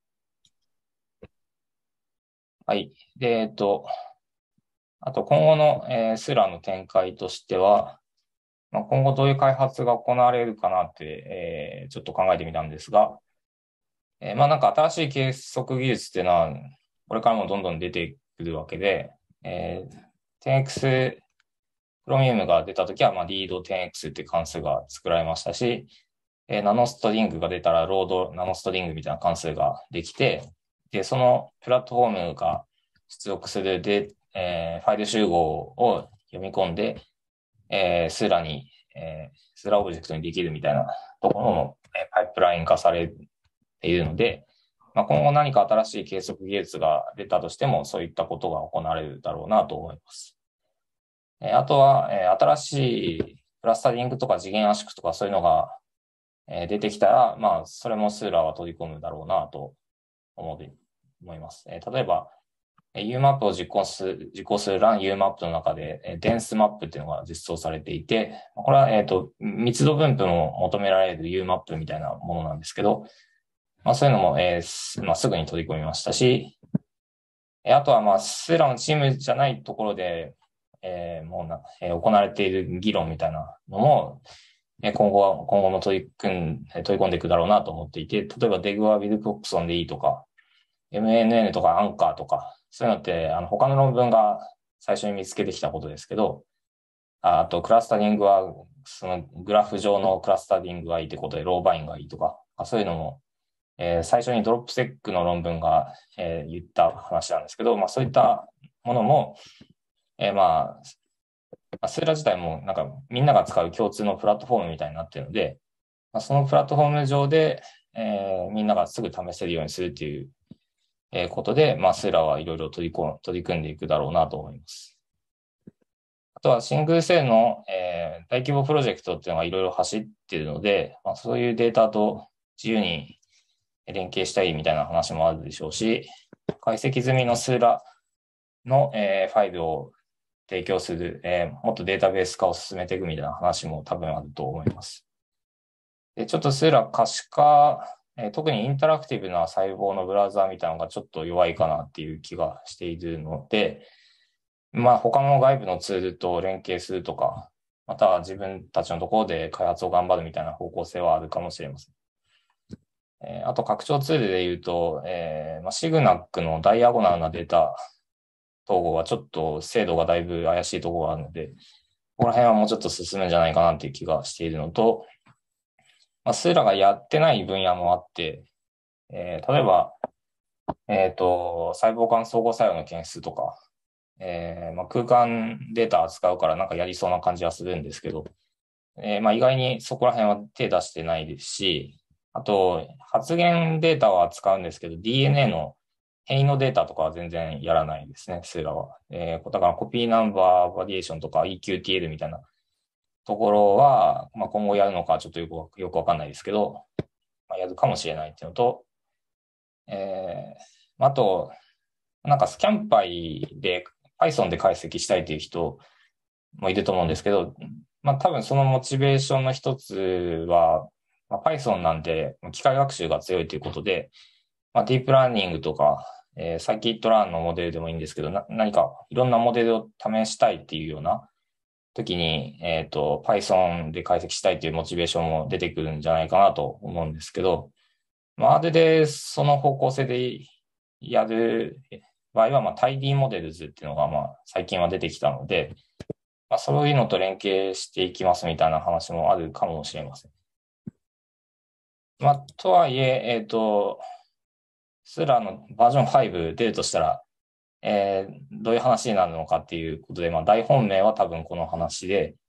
はい。で、えっと、あと今後の、えー、スーラの展開としては、まあ、今後どういう開発が行われるかなって、えー、ちょっと考えてみたんですが、えー、まあなんか新しい計測技術っていうのは、これからもどんどん出てくるわけで、えー、テンエックス プロミウムが出たときは、まあ、リード テンエックス っていう関数が作られましたし、えー、ナノストリングが出たら、ロードナノストリングみたいな関数ができて、で、そのプラットフォームが出力するで、えー、ファイル集合を読み込んで、えー、スーラに、えー、スーラオブジェクトにできるみたいなところも、えー、パイプライン化されているので、まあ、今後何か新しい計測技術が出たとしても、そういったことが行われるだろうなと思います。えー、あとは、えー、新しいクラスタリングとか次元圧縮とかそういうのが、えー、出てきたら、まあ、それもスーラは取り込むだろうなと思う思います。えー、例えば、ユーマップ を実行する、実行する ランユーマップ の中で、デンスマップっていうのが実装されていて、これは、えっと、密度分布も求められる ユーマップ みたいなものなんですけど、まあそういうのも、えーまあ、すぐに取り込みましたし、あとは、まあ、スーラのチームじゃないところで、えー、もうな、えー、行われている議論みたいなのも、今後は、今後も取り組ん、取り込んでいくだろうなと思っていて、例えばデグはウィルコックソンでいいとか、エムエヌエヌ とかアンカーとか、そういうのって、あの、他の論文が最初に見つけてきたことですけど、あと、クラスタリングは、そのグラフ上のクラスタリングがいいってことで、ローバインがいいとか、そういうのも、えー、最初にドロップセックの論文が、えー、言った話なんですけど、まあそういったものも、えー、まあ、スーラ自体もなんかみんなが使う共通のプラットフォームみたいになっているので、まあ、そのプラットフォーム上で、えー、みんながすぐ試せるようにするっていうえことで、まあ、スーラはいろいろ取りこ取り組んでいくだろうなと思います。あとは、シングルセルの、えー、大規模プロジェクトっていうのがいろいろ走っているので、まあ、そういうデータと自由に連携したいみたいな話もあるでしょうし、解析済みのスーラの、えー、ファイルを提供する、えー、もっとデータベース化を進めていくみたいな話も多分あると思います。で、ちょっとスーラ可視化、えー、特にインタラクティブな細胞のブラウザーみたいなのがちょっと弱いかなっていう気がしているので、まあ他の外部のツールと連携するとか、または自分たちのところで開発を頑張るみたいな方向性はあるかもしれません。えー、あと拡張ツールで言うと、えーまあ、シグナックのダイアゴナルなデータ統合はちょっと精度がだいぶ怪しいところがあるので、ここら辺はもうちょっと進むんじゃないかなっていう気がしているのと、まあ、スーラがやってない分野もあって、えー、例えば、えっと、細胞間相互作用の検出とか、えーまあ、空間データ扱うからなんかやりそうな感じはするんですけど、えーまあ、意外にそこら辺は手出してないですし、あと、発現データは扱うんですけど、ディーエヌエー の変異のデータとかは全然やらないですね、スーラは。えー、だからコピーナンバーバリエーションとか イーキューティーエル みたいなところは、まあ、今後やるのかちょっとよくよくわかんないですけど、まあ、やるかもしれないっていうのと、えー、あと、なんかスキャンパイで Python で解析したいという人もいると思うんですけど、まあ多分そのモチベーションの一つは、まあ、Python なんで機械学習が強いということで、まあ、ディープラーニングとか、えー、サイキットラーンのモデルでもいいんですけど、な何かいろんなモデルを試したいっていうような時に、えっと、Python で解析したいというモチベーションも出てくるんじゃないかなと思うんですけど、まあ、あれでその方向性でやる場合は、まあ、タイディーモデルズっていうのが、まあ、最近は出てきたので、まあ、そういうのと連携していきますみたいな話もあるかもしれません。まあ、とはいえ、えっと、スラのバージョンファイブ出るとしたら、えー、どういう話になるのかっていうことで、まあ、大本命は多分この話で、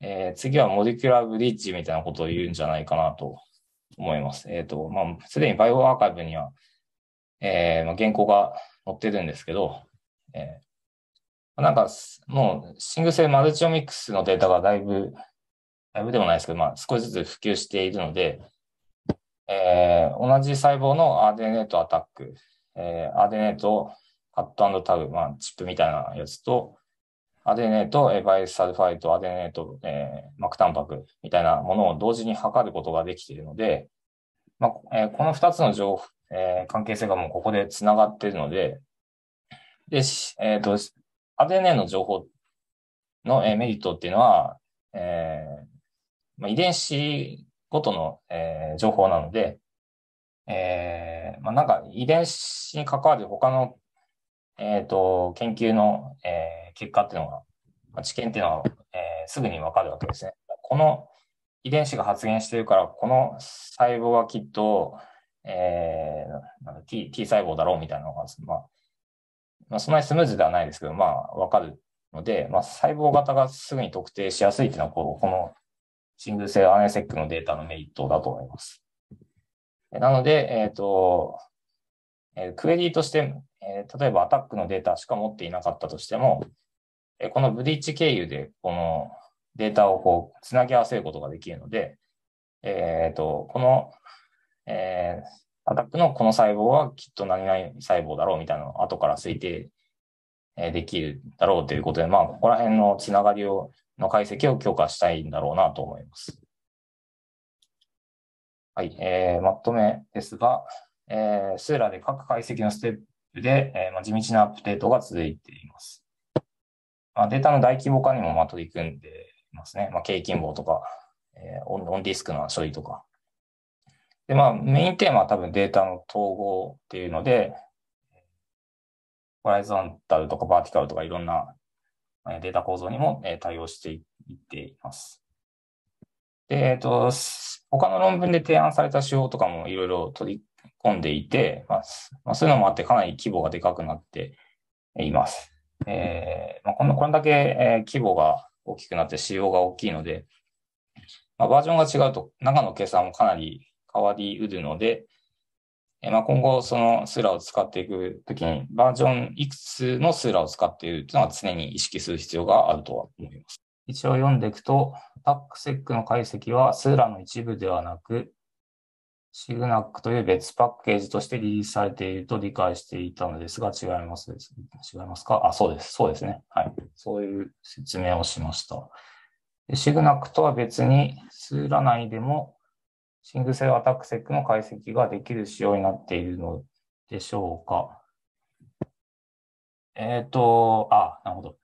えー次はモレキュラーブリッジみたいなことを言うんじゃないかなと思います。えっと、まあ、すでにバイオアーカイブには、えーまあ、原稿が載ってるんですけど、えーなんか、もう、シングルセルマルチオミックスのデータがだいぶ、だいぶでもないですけど、まあ、少しずつ普及しているので、えー同じ細胞の アールエヌエー とアタック、えー アールエヌエー とカットタグ、まあ、チップみたいなやつと、アールエヌエー とえーバイオサルファイト、アールエヌエー と、えー、膜タンパクみたいなものを同時に測ることができているので、まあえーこの二つの情報、えー関係性がもうここで繋がっているので、で、しえっと、アールエヌエー の情報の、えーメリットっていうのは、えーまあ、遺伝子ごとの、えー情報なので、えーまあ、なんか遺伝子に関わる他の、えっと、研究の、えー結果っていうのが、まあ、知見っていうのは、えーすぐにわかるわけですね。この遺伝子が発現しているから、この細胞はきっと、えーなんだ T、T 細胞だろうみたいなのが、まあ、まあ、そんなにスムーズではないですけど、まあ、わかるので、まあ、細胞型がすぐに特定しやすいっていうのは、こうこのシングルセル アールエヌエー セックのデータのメリットだと思います。なので、えっと、えークエリーとして、えー例えばアタックのデータしか持っていなかったとしても、えーこのブリッジ経由でこのデータをこう、つなぎ合わせることができるので、えっと、この、えーアタックのこの細胞はきっと何々細胞だろうみたいなのを後から推定えーできるだろうということで、まあ、ここら辺のつながりを、の解析を強化したいんだろうなと思います。はい、えーまとめですが、えースーラで各解析のステップで、えーまあ、地道なアップデートが続いています。まあ、データの大規模化にもまあ取り組んでいますね。まあ、経勤簿とか、えーオン、オンディスクの処理とか。で、まあ、メインテーマは多分データの統合っていうので、ホライゾンタルとかバーティカルとかいろんなえーデータ構造にもえー対応していっています。で、えっと、す他の論文で提案された手法とかもいろいろ取り込んでいて、まあ、すまあ、そういうのもあってかなり規模がでかくなっています。えーまあ、この、これだけ、えー規模が大きくなって仕様が大きいので、まあ、バージョンが違うと中の計算もかなり変わり得るので、えーまあ、今後そのスーラを使っていくときにバージョンいくつのスーラを使っているというのは常に意識する必要があるとは思います。一応読んでいくと、タックセックの解析はスーラの一部ではなく、シグナックという別パッケージとしてリリースされていると理解していたのですが、違いますです。違いますか？あ、そうです。そうですね。はい。そういう説明をしました。でシグナックとは別に、スーラ内でもシングルセルアタックセックの解析ができる仕様になっているのでしょうか。えっと、あ、なるほど。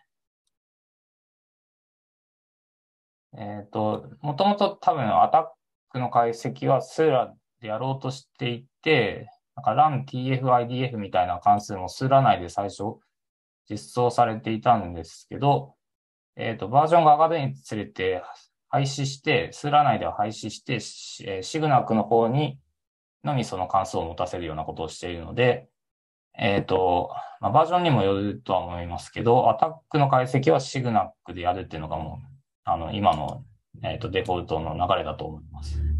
えっと、もともと多分アタックの解析はスーラでやろうとしていて、なんか ラン、ティーエフ、アイディーエフ みたいな関数もスーラ内で最初実装されていたんですけど、えっと、バージョンが上がるにつれて廃止して、スーラ内では廃止して、シシグナックの方にのみその関数を持たせるようなことをしているので、えっと、まあ、バージョンにもよるとは思いますけど、アタックの解析はシグナックでやるっていうのがもう、あの、今の、えっと、デフォルトの流れだと思います。